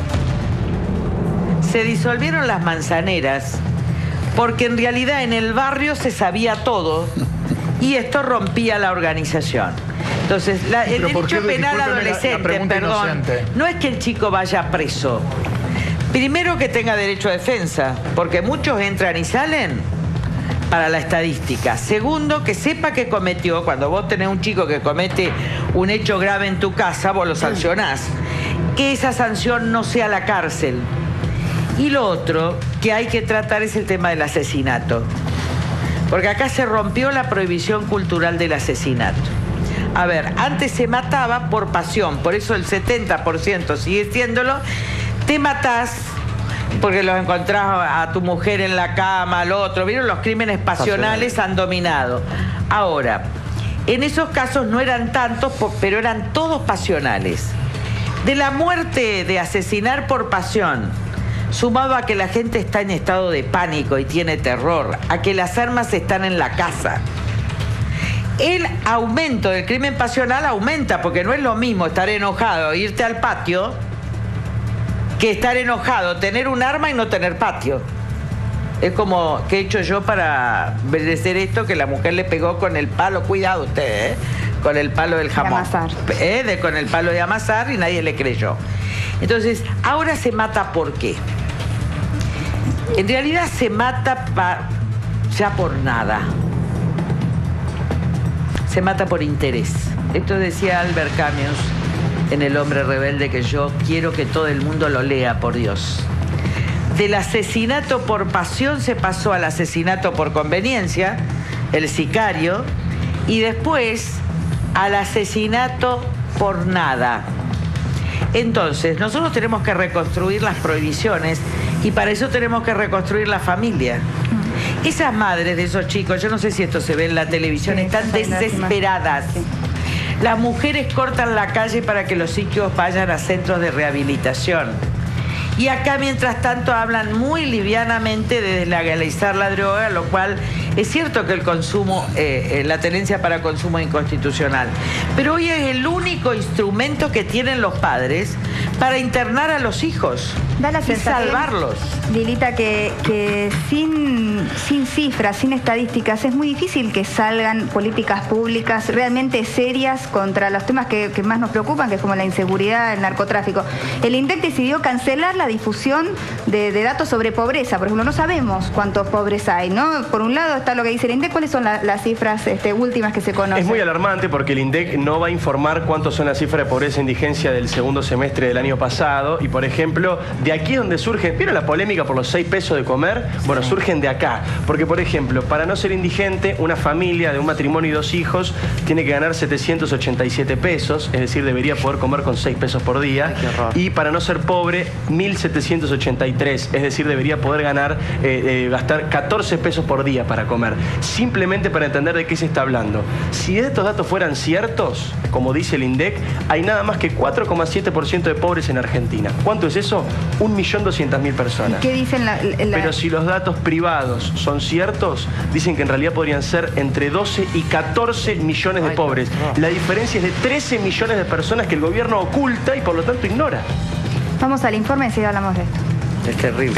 Se disolvieron las manzaneras porque en realidad en el barrio se sabía todo y esto rompía la organización. Entonces, el derecho penal adolescente, perdón, no es que el chico vaya preso. Primero, que tenga derecho a defensa, porque muchos entran y salen para la estadística. Segundo, que sepa que cometió. Cuando vos tenés un chico que comete un hecho grave en tu casa, vos lo sancionás. Que esa sanción no sea la cárcel. Y lo otro que hay que tratar es el tema del asesinato. Porque acá se rompió la prohibición cultural del asesinato. A ver, antes se mataba por pasión, por eso el 70% sigue siéndolo. Te matás porque los encontrás a tu mujer en la cama, al otro. ¿Vieron? Los crímenes pasionales han dominado. Ahora, en esos casos no eran tantos, pero eran todos pasionales. De la muerte de asesinar por pasión, sumado a que la gente está en estado de pánico y tiene terror, a que las armas están en la casa. El aumento del crimen pasional aumenta, porque no es lo mismo estar enojado e irte al patio que estar enojado, tener un arma y no tener patio. Es como que he hecho yo para merecer esto, que la mujer le pegó con el palo, cuidado usted, con el palo del jamón. Con el palo de amasar y nadie le creyó. Entonces, ahora se mata ¿por qué? En realidad se mata ya por nada. Se mata por interés. Esto decía Albert Camus en El hombre rebelde, que yo quiero que todo el mundo lo lea, por Dios. del asesinato por pasión se pasó al asesinato por conveniencia, el sicario, y después al asesinato por nada. Entonces, nosotros tenemos que reconstruir las prohibiciones y para eso tenemos que reconstruir la familia. Esas madres de esos chicos, yo no sé si esto se ve en la televisión, están desesperadas. Las mujeres cortan la calle para que los chicos vayan a centros de rehabilitación. Y acá, mientras tanto, hablan muy livianamente de deslegalizar la droga, lo cual es cierto que el consumo, la tenencia para consumo es inconstitucional. Pero hoy es el único instrumento que tienen los padres para internar a los hijos y salvarlos.
Lilita, que sin cifras, sin estadísticas, es muy difícil que salgan políticas públicas realmente serias contra los temas que más nos preocupan, que es como la inseguridad, el narcotráfico. El INDEC decidió cancelar la difusión de datos sobre pobreza. Por ejemplo, no sabemos cuántos pobres hay, ¿no? Por un lado está lo que dice el INDEC. ¿Cuáles son las cifras últimas que se conocen?
Es muy alarmante porque el INDEC no va a informar cuántos son las cifras de pobreza e indigencia del segundo semestre del año pasado. Y, por ejemplo, de aquí es donde surge, ¿vieron la polémica por los 6 pesos de comer? Bueno, surgen de acá. Porque, por ejemplo, para no ser indigente, una familia de un matrimonio y 2 hijos tiene que ganar 787 pesos, es decir, debería poder comer con 6 pesos por día. Y para no ser pobre, 1.783, es decir, debería poder gastar 14 pesos por día para comer. Simplemente para entender de qué se está hablando. Si estos datos fueran ciertos, como dice el INDEC, hay nada más que 4,7% de pobres en Argentina. ¿Cuánto es eso? 1.200.000 personas.
¿Qué dicen
Pero si los datos privados son ciertos, dicen que en realidad podrían ser entre 12 y 14 millones de pobres. La diferencia es de 13 millones de personas que el gobierno oculta y por lo tanto ignora.
Vamos al informe y enseguida hablamos de esto.
Es terrible.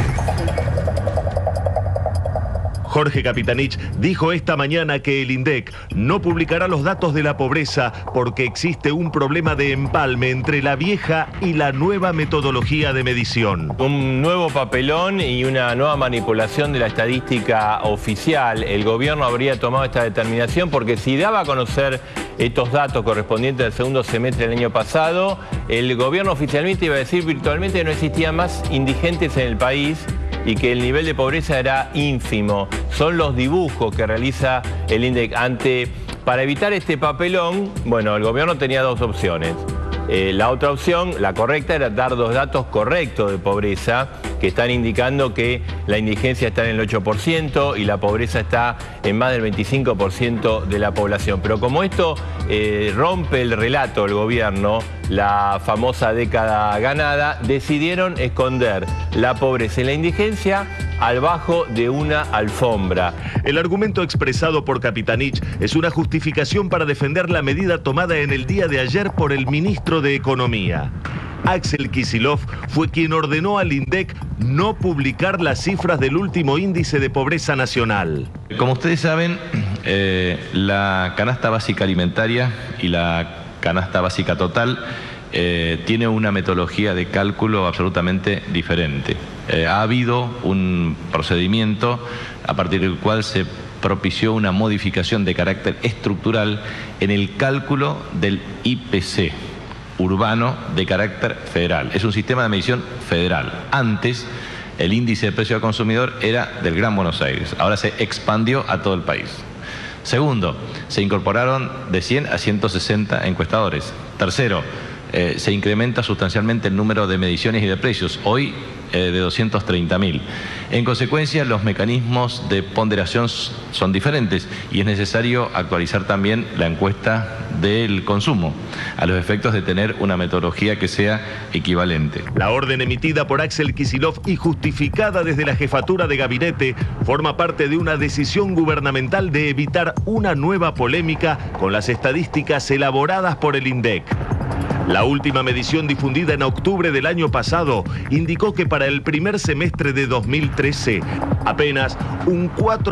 Jorge Capitanich dijo esta mañana que el INDEC no publicará los datos de la pobreza porque existe un problema de empalme entre la vieja y la nueva metodología de medición.
Un nuevo papelón y una nueva manipulación de la estadística oficial. El gobierno habría tomado esta determinación porque si daba a conocer estos datos correspondientes al segundo semestre del año pasado, el gobierno oficialmente iba a decir virtualmente que no existían más indigentes en el país y que el nivel de pobreza era ínfimo. Son los dibujos que realiza el INDEC. Para evitar este papelón, bueno, el gobierno tenía 2 opciones. La otra opción, la correcta, era dar 2 datos correctos de pobreza, que están indicando que la indigencia está en el 8% y la pobreza está en más del 25% de la población. Pero como esto rompe el relato del gobierno, la famosa década ganada, decidieron esconder la pobreza y la indigencia al bajo de una alfombra.
El argumento expresado por Capitanich es una justificación para defender la medida tomada en el día de ayer por el ministro de Economía. Axel Kicillof fue quien ordenó al INDEC no publicar las cifras del último índice de pobreza nacional.
Como ustedes saben, la canasta básica alimentaria y la canasta básica total tiene una metodología de cálculo absolutamente diferente. Ha habido un procedimiento a partir del cual se propició una modificación de carácter estructural en el cálculo del IPC urbano de carácter federal. Es un sistema de medición federal. Antes, el índice de precio al consumidor era del Gran Buenos Aires. Ahora se expandió a todo el país. Segundo, se incorporaron de 100 a 160 encuestadores. Tercero, se incrementa sustancialmente el número de mediciones y de precios. Hoy de 230.000. En consecuencia, los mecanismos de ponderación son diferentes y es necesario actualizar también la encuesta del consumo a los efectos de tener una metodología que sea equivalente.
La orden emitida por Axel Kicillof y justificada desde la jefatura de gabinete forma parte de una decisión gubernamental de evitar una nueva polémica con las estadísticas elaboradas por el INDEC. La última medición difundida en octubre del año pasado indicó que para el primer semestre de 2013, apenas un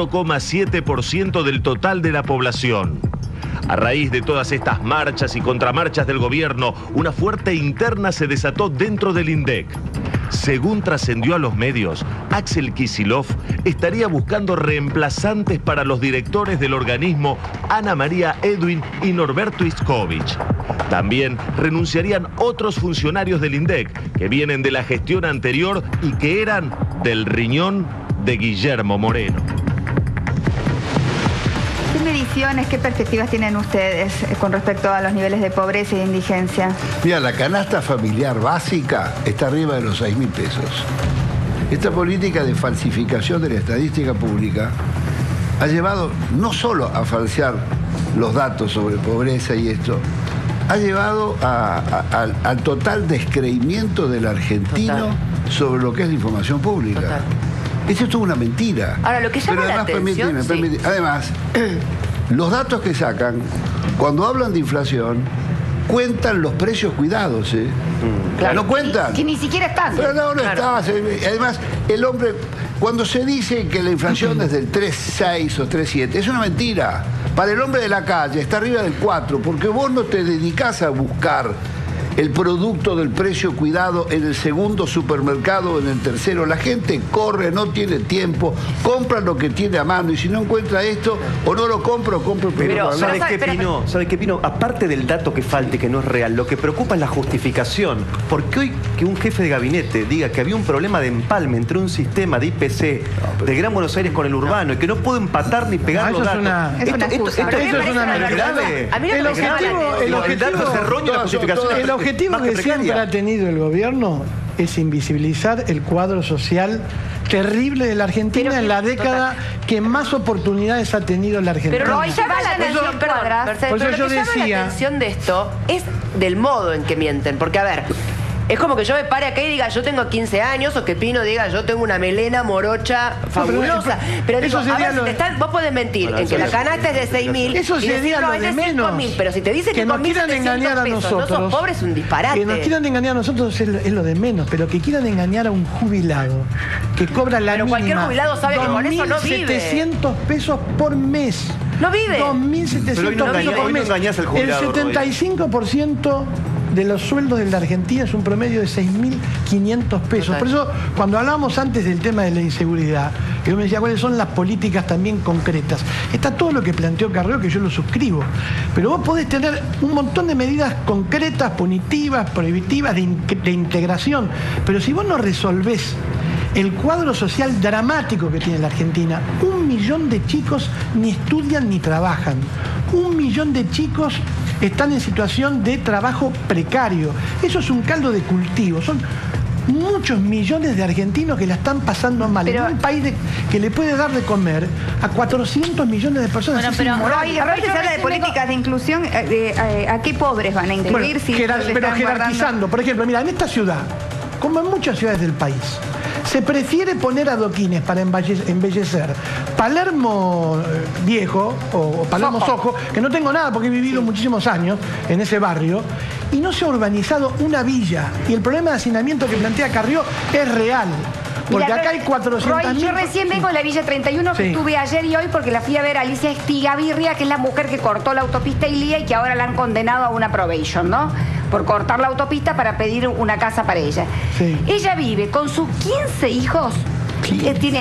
4,7% del total de la población. A raíz de todas estas marchas y contramarchas del gobierno, una fuerte interna se desató dentro del INDEC. Según trascendió a los medios, Axel Kicillof estaría buscando reemplazantes para los directores del organismo Ana María Edwin y Norberto Iscovich. También renunciarían otros funcionarios del INDEC que vienen de la gestión anterior y que eran del riñón de Guillermo Moreno.
¿Qué mediciones, qué perspectivas tienen ustedes con respecto a los niveles de pobreza e indigencia?
Mira, la canasta familiar básica está arriba de los 6.000 pesos. Esta política de falsificación de la estadística pública ha llevado no solo a falsear los datos sobre pobreza y esto, ha llevado al total descreimiento del argentino sobre lo que es la información pública. Total. Esto es toda una mentira.
Ahora, lo que llama la atención...
Además, los datos que sacan, cuando hablan de inflación, cuentan los precios cuidados, ¿eh?
Claro.
No cuentan.
Que ni siquiera están.
Pero no está. Además, el hombre, cuando se dice que la inflación es del 3,6 o 3,7, es una mentira. Para el hombre de la calle está arriba del 4, porque vos no te dedicás a buscar el producto del precio cuidado en el segundo supermercado o en el tercero. La gente corre, no tiene tiempo, compra lo que tiene a mano y si no encuentra esto, o no lo compra o compra el
Pero ¿sabes qué, Pino? Aparte del dato que falte, que no es real, lo que preocupa es la justificación. Porque hoy que un jefe de gabinete diga que había un problema de empalme entre un sistema de IPC de Gran Buenos Aires con el urbano y que no puedo empatar ni pegar los datos. Esto es una
grave. El objetivo que siempre ha tenido el gobierno es invisibilizar el cuadro social terrible de la Argentina en la década que más oportunidades ha tenido la Argentina.
Pero lo llama la atención, Mercedes, pero lo que llama la atención de esto es del modo en que mienten. Porque, a ver, es como que yo me pare acá y diga, yo tengo 15 años, o que Pino diga, yo tengo una melena morocha fabulosa. Pero digo, a ver, vos podés mentir en que la canasta es de 6.000.
Eso sería lo de menos.
5.000, pero si te dicen que
nos quieran engañar a nosotros,
no sos pobre, es un disparate.
Que nos quieran engañar a nosotros es lo de menos, pero que quieran engañar a un jubilado que cobra la mínima.
Pero cualquier jubilado sabe que con eso no vive.
2.700 pesos por mes.
No vive.
2.700 pesos por mes. El 75% de los sueldos de la Argentina es un promedio de 6.500 pesos. Por eso, cuando hablábamos antes del tema de la inseguridad, que yo me decía cuáles son las políticas también concretas, está todo lo que planteó Carrió, que yo lo suscribo. Pero vos podés tener un montón de medidas concretas, punitivas, prohibitivas, de integración. Pero si vos no resolvés el cuadro social dramático que tiene la Argentina, 1 millón de chicos ni estudian ni trabajan. 1 millón de chicos están en situación de trabajo precario. Eso es un caldo de cultivo. Son muchos millones de argentinos que la están pasando mal. Pero, en un país que le puede dar de comer a 400 millones de personas.
Bueno, pero ahora se habla de políticas de inclusión. ¿A qué pobres van a incluir?
Bueno, pero jerarquizando. Por ejemplo, mira, en esta ciudad, como en muchas ciudades del país, se prefiere poner adoquines para embellecer Palermo Viejo o Palermo Sojo, que no tengo nada porque he vivido muchísimos años en ese barrio, y no se ha urbanizado una villa. Y el problema de hacinamiento que plantea Carrió es real. Porque acá hay 400.000...
Yo recién vengo de la Villa 31, que estuve ayer y hoy porque la fui a ver a Alicia Estigavirria, que es la mujer que cortó la autopista Ilía y que ahora la han condenado a una probation, ¿no? Por cortar la autopista para pedir una casa para ella. Sí. Ella vive con sus 15 hijos. Sí. Tiene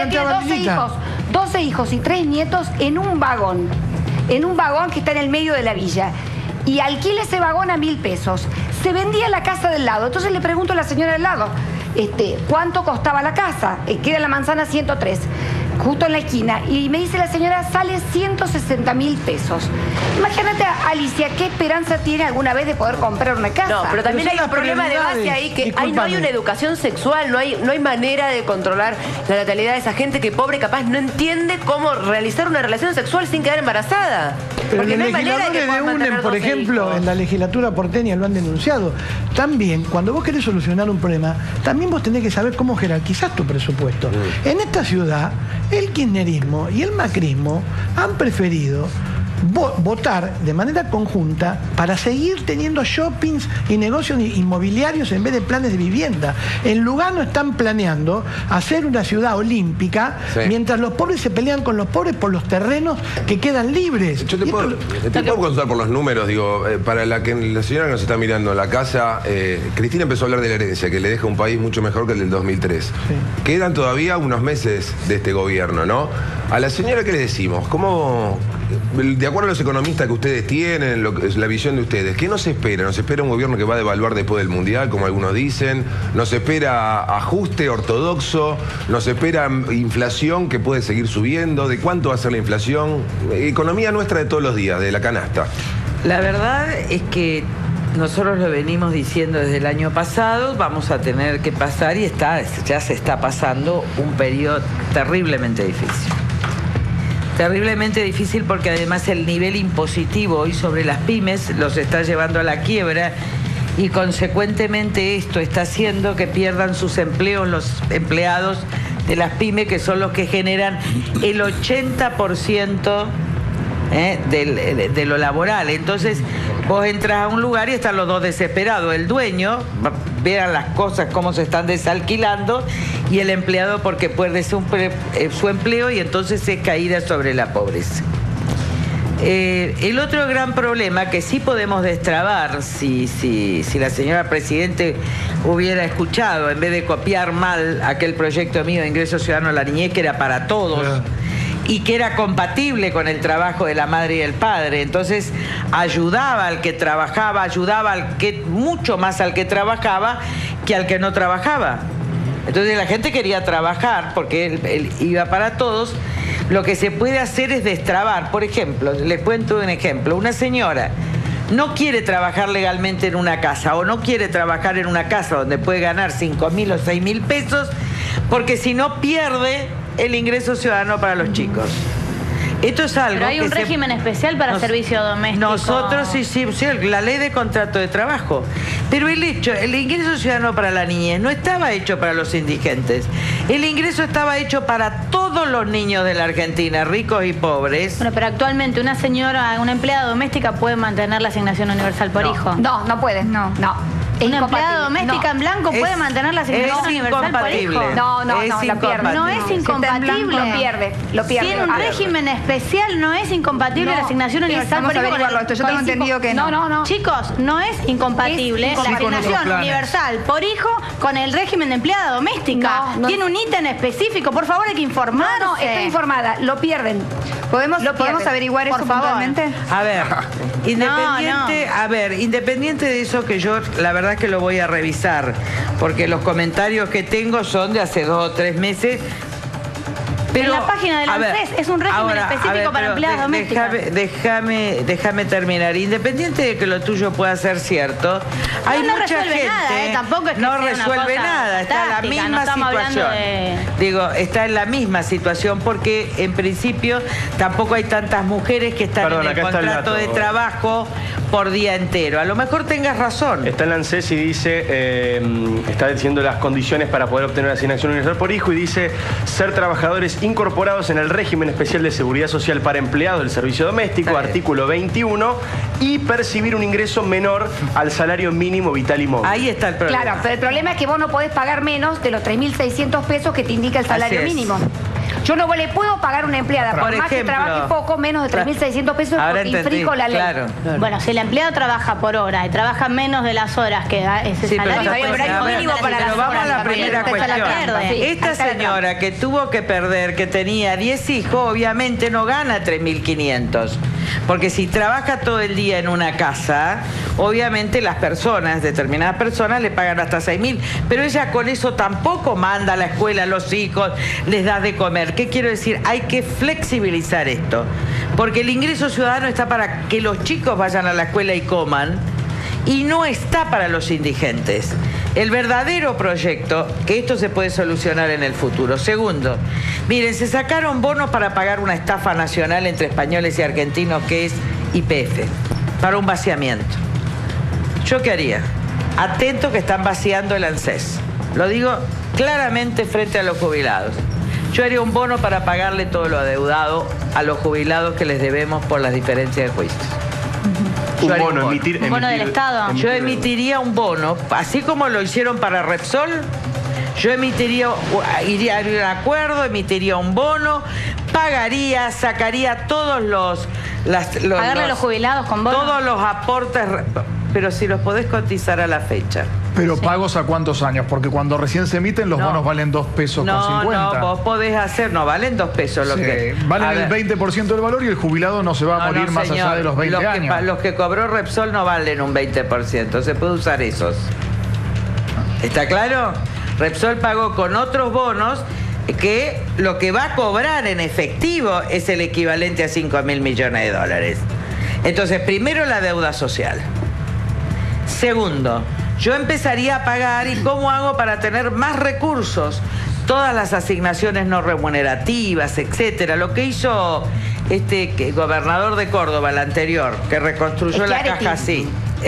12 hijos. 12 hijos y 3 nietos en un vagón. En un vagón que está en el medio de la villa. Y alquila ese vagón a 1.000 pesos. Se vendía la casa del lado. Entonces le pregunto a la señora del lado, ¿cuánto costaba la casa? Queda en la manzana 103, justo en la esquina. Y me dice la señora, sale 160.000 pesos. Imagínate, Alicia, ¿qué esperanza tiene alguna vez de poder comprar una casa?
No, pero también hay un problema de base ahí, que no hay una educación sexual, no hay manera de controlar la natalidad de esa gente que pobre capaz no entiende cómo realizar una relación sexual sin quedar embarazada.
Pero los legisladores de UNEM, por ejemplo, en la legislatura porteña lo han denunciado. También, cuando vos querés solucionar un problema, también vos tenés que saber cómo jerarquizás tu presupuesto. En esta ciudad, el kirchnerismo y el macrismo han preferido votar de manera conjunta para seguir teniendo shoppings y negocios inmobiliarios en vez de planes de vivienda. En Lugano están planeando hacer una ciudad olímpica, mientras los pobres se pelean con los pobres por los terrenos que quedan libres.
Yo te puedo consultar por los números, digo, para la señora que nos está mirando la casa, Cristina empezó a hablar de la herencia, que le deja un país mucho mejor que el del 2003. Sí. Quedan todavía unos meses de este gobierno, ¿no? A la señora, ¿qué le decimos? ¿Cómo, de acuerdo a los economistas que ustedes tienen, la visión de ustedes, ¿qué nos espera? ¿Nos espera un gobierno que va a devaluar después del Mundial, como algunos dicen? ¿Nos espera ajuste ortodoxo? ¿Nos espera inflación que puede seguir subiendo? ¿De cuánto va a ser la inflación? Economía nuestra de todos los días, de la canasta.
La verdad es que nosotros lo venimos diciendo desde el año pasado, vamos a tener que pasar y ya se está pasando un periodo terriblemente difícil. Terriblemente difícil porque además el nivel impositivo hoy sobre las pymes los está llevando a la quiebra y consecuentemente esto está haciendo que pierdan sus empleos los empleados de las pymes, que son los que generan el 80% de lo laboral. Entonces vos entras a un lugar y están los dos desesperados, el dueño, vean las cosas cómo se están desalquilando, y el empleado porque pierde su empleo y entonces es caída sobre la pobreza. El otro gran problema que sí podemos destrabar si la señora Presidente hubiera escuchado, en vez de copiar mal aquel proyecto mío de ingreso ciudadano a la niñez, que era para todos, y que era compatible con el trabajo de la madre y el padre. Entonces ayudaba al que trabajaba, mucho más al que trabajaba que al que no trabajaba. Entonces la gente quería trabajar porque él iba para todos. Lo que se puede hacer es destrabar. Por ejemplo, les cuento un ejemplo. Una señora no quiere trabajar legalmente en una casa, o no quiere trabajar en una casa donde puede ganar 5.000 o 6.000 pesos, porque si no pierde el ingreso ciudadano para los chicos. Esto es algo.
Pero hay un régimen especial para servicio doméstico.
Nosotros sí, la ley de contrato de trabajo. Pero el ingreso ciudadano para la niñez no estaba hecho para los indigentes. El ingreso estaba hecho para todos los niños de la Argentina, ricos y pobres.
Bueno, pero actualmente una empleada doméstica puede mantener la asignación universal por hijo.
No, no puede, no.
Una empleada doméstica en blanco puede mantener la asignación universal por hijo.
No, la pierde.
No es incompatible.
Lo pierde.
Si en un régimen especial no es incompatible la asignación universal por hijo.
Yo tengo entendido que no.
No. Chicos, no es incompatible la asignación universal por hijo con el régimen de empleada doméstica. Tiene un ítem específico. Por favor, hay que informarse.
No, estoy informada. Lo pierden.
¿Podemos averiguar eso puntualmente?
A ver, independiente de eso, que yo la verdad que lo voy a revisar, porque los comentarios que tengo son de hace 2 o 3 meses.
Pero, en la página de la ANSES es un régimen específico para empleadas domésticas.
Déjame terminar. Independiente de que lo tuyo pueda ser cierto, hay mucha gente.
Tampoco es que
no resuelve nada. Está en la misma situación. Digo, está en la misma situación porque en principio tampoco hay tantas mujeres que están en el contrato de trabajo por día entero. A lo mejor tengas razón.
Está en la ANSES y dice, está diciendo las condiciones para poder obtener la asignación universal por hijo, y dice: ser trabajadores incorporados en el régimen especial de seguridad social para empleados del servicio doméstico, artículo 21, y percibir un ingreso menor al salario mínimo vital y móvil.
Ahí está el problema.
Claro, pero el problema es que vos no podés pagar menos de los 3.600 pesos que te indica el salario mínimo. Yo no le puedo pagar a una empleada, por más que trabaje poco, menos de 3.600 pesos, porque infringo la ley.
Claro. Bueno, si el empleado trabaja por hora y trabaja menos de las horas que da ese salario,
mínimo para las horas. Vamos a la primera cuestión. Esta señora que tuvo que perder, que tenía 10 hijos, obviamente no gana 3.500. Porque si trabaja todo el día en una casa, obviamente determinadas personas le pagan hasta 6.000, pero ella con eso tampoco manda a la escuela a los hijos, les da de comer. ¿Qué quiero decir? Hay que flexibilizar esto, porque el ingreso ciudadano está para que los chicos vayan a la escuela y coman, y no está para los indigentes. El verdadero proyecto, que esto se puede solucionar en el futuro. Segundo, miren, se sacaron bonos para pagar una estafa nacional entre españoles y argentinos, que es YPF, para un vaciamiento. ¿Yo qué haría? Atento que están vaciando el ANSES. Lo digo claramente frente a los jubilados. Yo haría un bono para pagarle todo lo adeudado a los jubilados que les debemos por las diferencias de juicios.
Un bono del Estado.
Yo emitiría un bono, así como lo hicieron para Repsol. Yo iría a un acuerdo, emitiría un bono, pagaría, sacaría todos
pagarle a los jubilados con bono.
Todos los aportes pero si los podés cotizar a la fecha.
Pero pagos a cuántos años, porque cuando recién se emiten los bonos valen 2 pesos con 50.
No, vos podés hacer, no valen 2 pesos lo que...
Valen el 20% del valor y el jubilado no se va a morir más allá de los 20 años.
Los que cobró Repsol no valen un 20%, se puede usar esos. ¿Está claro? Repsol pagó con otros bonos que lo que va a cobrar en efectivo es el equivalente a 5.000 millones de dólares. Entonces, primero la deuda social. Segundo, yo empezaría a pagar, ¿y cómo hago para tener más recursos? Todas las asignaciones no remunerativas, etcétera. Lo que hizo gobernador de Córdoba, el anterior, que reconstruyó la caja así.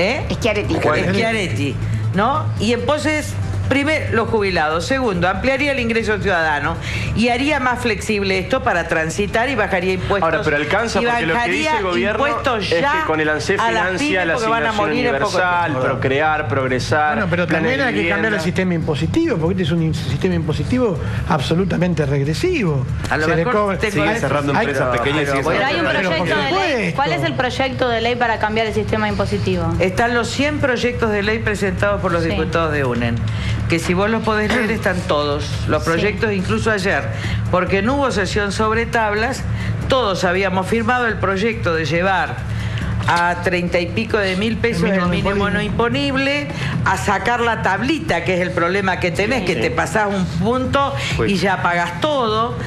Schiaretti, ¿no? Y entonces... Primero, los jubilados. Segundo, ampliaría el ingreso ciudadano y haría más flexible esto para transitar y bajaría impuestos.
Ahora, pero alcanza porque lo que dice el gobierno es que con el ANSES financia la asignación universal, procrear, progresar.
Bueno, pero también hay que cambiar el sistema impositivo, porque este es un sistema impositivo absolutamente regresivo.
A lo mejor
sigue cerrando empresas pequeñas.
Pero hay un proyecto de ley. ¿Cuál es el proyecto de ley para cambiar el sistema impositivo?
Están los 100 proyectos de ley presentados por los diputados de UNEN. Que si vos los podés leer están todos los proyectos, incluso ayer, porque no hubo sesión sobre tablas, todos habíamos firmado el proyecto de llevar a 30 y pico de mil pesos el mínimo no imponible, a sacar la tablita, que es el problema que tenés, que te pasás un punto y ya pagás todo,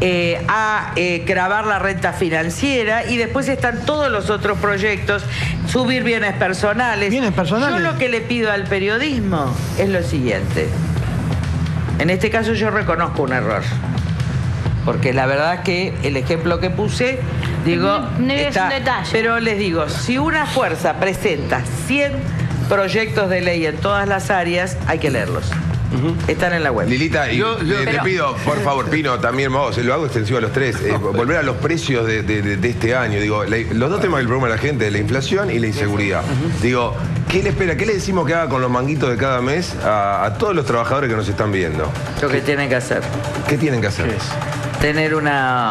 a gravar la renta financiera, y después están todos los otros proyectos, subir bienes personales. Yo lo que le pido al periodismo es lo siguiente. En este caso yo reconozco un error. Porque la verdad que el ejemplo que puse, digo,
no es un detalle.
Pero les digo, si una fuerza presenta 100 proyectos de ley en todas las áreas, hay que leerlos. Están en la web.
Lilita, te pido, por favor, Pino, también vos, lo hago extensivo a los tres, volver a los precios de este año. Digo, los dos temas del problema de la gente, la inflación y la inseguridad. Digo, ¿qué le espera? ¿Qué le decimos que haga con los manguitos de cada mes a todos los trabajadores que nos están viendo?
Lo que tienen que hacer.
¿Qué tienen que hacer?
Tener una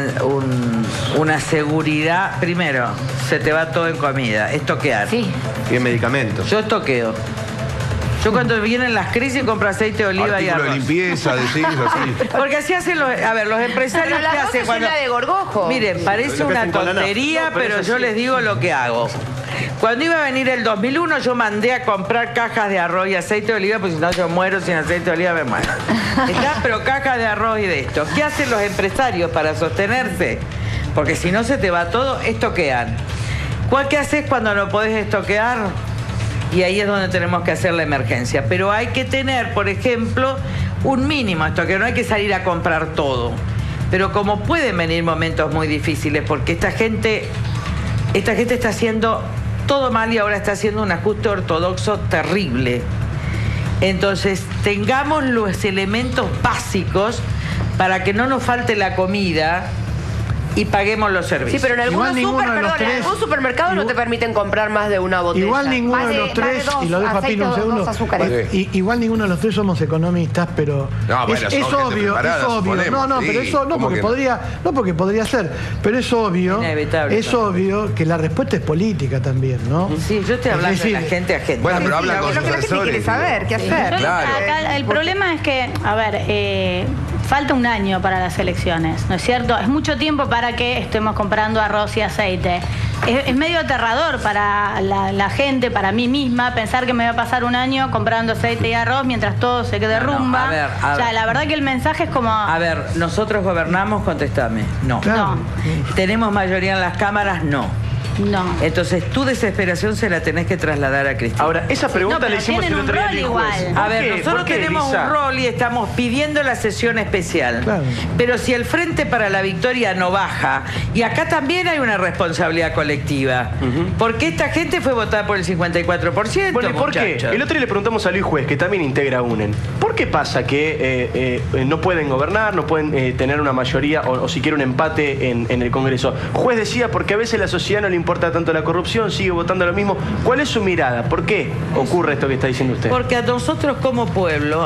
seguridad. Primero, se te va todo en comida, estoquear.
Y en medicamentos.
Yo estoqueo. Yo cuando vienen las crisis compro aceite de oliva y arroz.
De limpieza, decís así.
Porque así hacen los empresarios.
Pero
¿qué hacen cuando?
De gorgojo.
Miren, parece una tontería, pero yo les digo lo que hago. Cuando iba a venir el 2001, yo mandé a comprar cajas de arroz y aceite de oliva, porque si no yo muero sin aceite de oliva, me muero. ¿Está? Pero cajas de arroz y de esto. ¿Qué hacen los empresarios para sostenerse? Porque si no se te va todo, estoquean. ¿Qué haces cuando no podés estoquear? Y ahí es donde tenemos que hacer la emergencia. Pero hay que tener, por ejemplo, un mínimo estoqueo. No hay que salir a comprar todo. Pero como pueden venir momentos muy difíciles, porque esta gente está haciendo todo mal y ahora está haciendo un ajuste ortodoxo terrible. Entonces, tengamos los elementos básicos para que no nos falte la comida y paguemos los servicios.
Sí, pero en algún supermercado no te permiten comprar más de una botella.
Igual ninguno de los tres, y lo dejo a Pino un segundo, igual ninguno de los tres somos economistas, pero es obvio. No, pero eso no, porque podría ser, pero es obvio, que la respuesta es política también, ¿no?
Sí, yo estoy hablando de la gente a gente.
Bueno, pero habla con
lo que la gente quiere saber, ¿qué hacer?
Acá el problema es que, falta un año para las elecciones, ¿no es cierto? Es mucho tiempo para que estemos comprando arroz y aceite. Es medio aterrador para la gente, para mí misma, pensar que me va a pasar un año comprando aceite y arroz mientras todo se derrumba.
A ver.
La verdad que el mensaje es como...
A ver, ¿nosotros gobernamos? Contestame. No.
No.
¿Tenemos mayoría en las cámaras? No.
No.
Entonces tu desesperación se la tenés que trasladar a Cristina.
Ahora, esa pregunta le hicimos el otro día al juez.
A ver, nosotros tenemos un rol y estamos pidiendo la sesión especial. Claro. Pero si el Frente para la Victoria no baja, y acá también hay una responsabilidad colectiva, porque esta gente fue votada por el 54%.
Bueno, ¿y por qué? El otro día le preguntamos a Luis Juez, que también integra UNEN. ¿Por qué pasa que no pueden gobernar, no pueden tener una mayoría o siquiera un empate en el Congreso? Juez decía, porque a veces la sociedad no le importa tanto la corrupción, sigue votando lo mismo. ¿Cuál es su mirada? ¿Por qué ocurre esto que está diciendo usted?
Porque a nosotros como pueblo,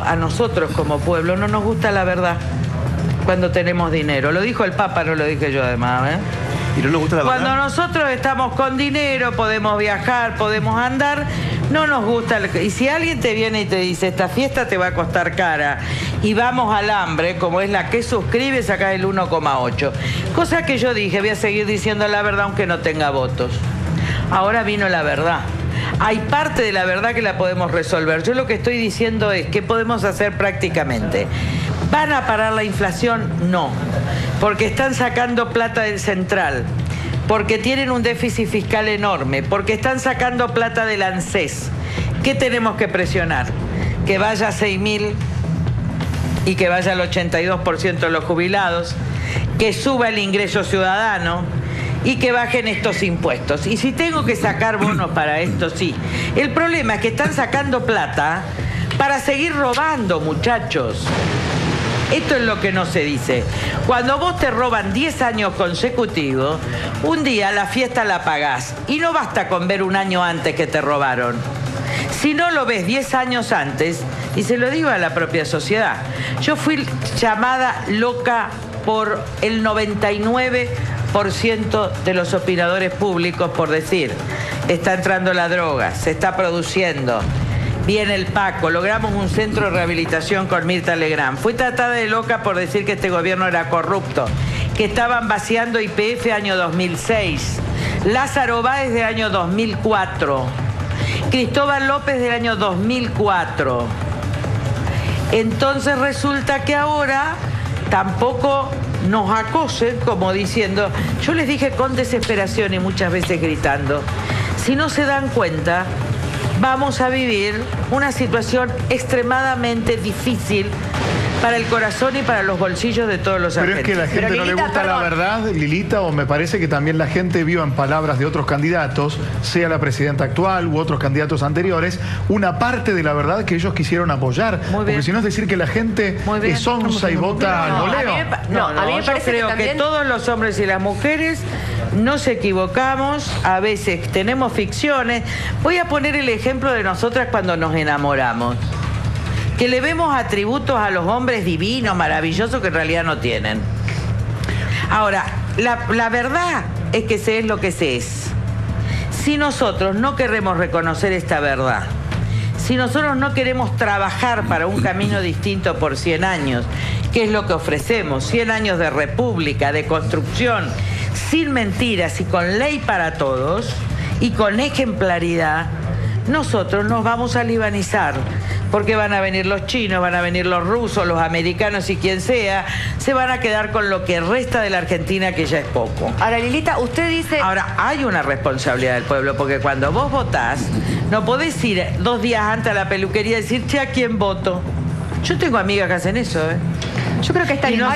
no nos gusta la verdad cuando tenemos dinero. Lo dijo el Papa, no lo dije yo además,
¿Y no nos gusta la verdad?
Cuando nosotros estamos con dinero, podemos viajar, podemos andar, no nos gusta. Y si alguien te viene y te dice, esta fiesta te va a costar cara, y vamos al hambre, como es la que suscribe, saca el 1,8. Cosa que yo dije, voy a seguir diciendo la verdad aunque no tenga votos. Ahora vino la verdad. Hay parte de la verdad que la podemos resolver. Yo lo que estoy diciendo es, ¿qué podemos hacer prácticamente? ¿Van a parar la inflación? No, porque están sacando plata del central, porque tienen un déficit fiscal enorme, porque están sacando plata del ANSES. ¿Qué tenemos que presionar? Que vaya a 6.000 y que vaya al 82% de los jubilados, que suba el ingreso ciudadano y que bajen estos impuestos. Y si tengo que sacar bonos para esto, sí. El problema es que están sacando plata para seguir robando, muchachos. Esto es lo que no se dice. Cuando vos te roban 10 años consecutivos, un día la fiesta la pagás. Y no basta con ver un año antes que te robaron. Si no lo ves 10 años antes, y se lo digo a la propia sociedad, yo fui llamada loca por el 99% de los opinadores públicos por decir, está entrando la droga, se está produciendo, viene el Paco, logramos un centro de rehabilitación con Mirta Legrand. Fui tratada de loca por decir que este gobierno era corrupto, que estaban vaciando YPF año 2006, Lázaro Báez del año 2004, Cristóbal López del año 2004. Entonces resulta que ahora tampoco nos acosen como diciendo, yo les dije con desesperación y muchas veces gritando, si no se dan cuenta, vamos a vivir una situación extremadamente difícil para el corazón y para los bolsillos de todos los argentinos.
Pero es que a la gente no le gusta la verdad, Lilita, o me parece que también la gente vio en palabras de otros candidatos, sea la presidenta actual u otros candidatos anteriores, una parte de la verdad que ellos quisieron apoyar. Porque si no es decir que la gente es onza y vota al voleo.
Yo creo que todos los hombres y las mujeres nos equivocamos, a veces tenemos ficciones. Voy a poner el ejemplo de nosotras cuando nos enamoramos, que le vemos atributos a los hombres divinos, maravillosos, que en realidad no tienen. Ahora, la verdad es que se es lo que se es. Si nosotros no queremos reconocer esta verdad, si nosotros no queremos trabajar para un camino distinto por 100 años, que es lo que ofrecemos, 100 años de república, de construcción, sin mentiras y con ley para todos y con ejemplaridad, nosotros nos vamos a libanizar, porque van a venir los chinos, van a venir los rusos, los americanos y quien sea, se van a quedar con lo que resta de la Argentina, que ya es poco.
Ahora, Lilita, usted dice...
Ahora, hay una responsabilidad del pueblo, porque cuando vos votás, no podés ir 2 días antes a la peluquería y decir, che, ¿a quién voto? Yo tengo amigas que hacen eso, ¿eh?
Yo creo que está
Igual,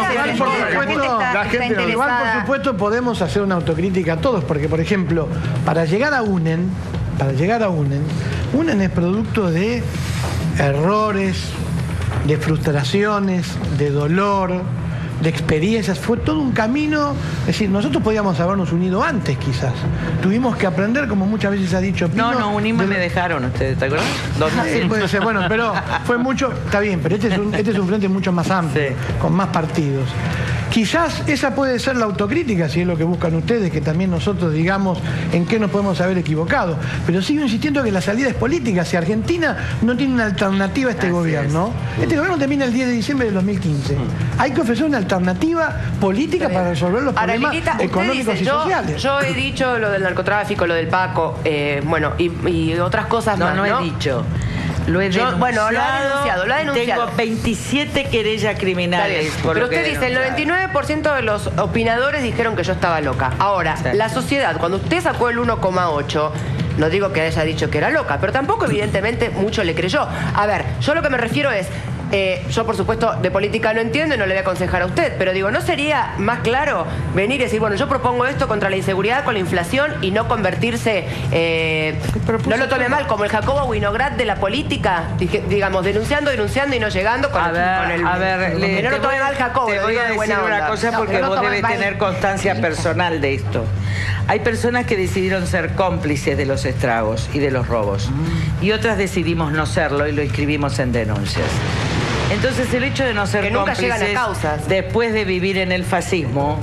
interesada.
por supuesto, podemos hacer una autocrítica a todos, porque, por ejemplo, para llegar a UNEN, UNEN es producto de errores, de frustraciones, de dolor, de experiencias. Fue todo un camino. Es decir, nosotros podíamos habernos unido antes, quizás. Tuvimos que aprender, como muchas veces ha dicho Pino.
No, unimos y me dejaron ustedes, ¿te acuerdas?
Sí, puede ser. Bueno, pero fue mucho. Está bien, pero este es un frente mucho más amplio, con más partidos. Quizás esa puede ser la autocrítica, si es lo que buscan ustedes, que también nosotros digamos en qué nos podemos haber equivocado. Pero sigo insistiendo que la salida es política. Si Argentina no tiene una alternativa a este gobierno, este gobierno termina el 10 de diciembre del 2015. Hay que ofrecer una alternativa política para resolver los problemas económicos y sociales.
Yo he dicho lo del narcotráfico, lo del Paco, y otras cosas más, ¿no?
No he dicho. Lo he denunciado.
Bueno, lo ha denunciado.
Tengo 27 querellas criminales.
Pero usted dice, el 99% de los opinadores dijeron que yo estaba loca. Ahora, la sociedad, cuando usted sacó el 1,8, no digo que haya dicho que era loca, pero tampoco evidentemente mucho le creyó. A ver, yo lo que me refiero es, yo por supuesto de política no entiendo y no le voy a aconsejar a usted, pero digo, ¿no sería más claro venir y decir, bueno, yo propongo esto contra la inseguridad, con la inflación, y no convertirse, no lo tome mal, como el Jacobo Winograd de la política, digamos, denunciando y no llegando con el...
A ver,
no lo tome mal, Jacobo.
Te voy a decir una cosa, porque vos debes tener constancia personal de esto. Hay personas que decidieron ser cómplices de los estragos y de los robos, y otras decidimos no serlo y lo inscribimos en denuncias. Entonces el hecho de no ser cómplices, después de vivir en el fascismo,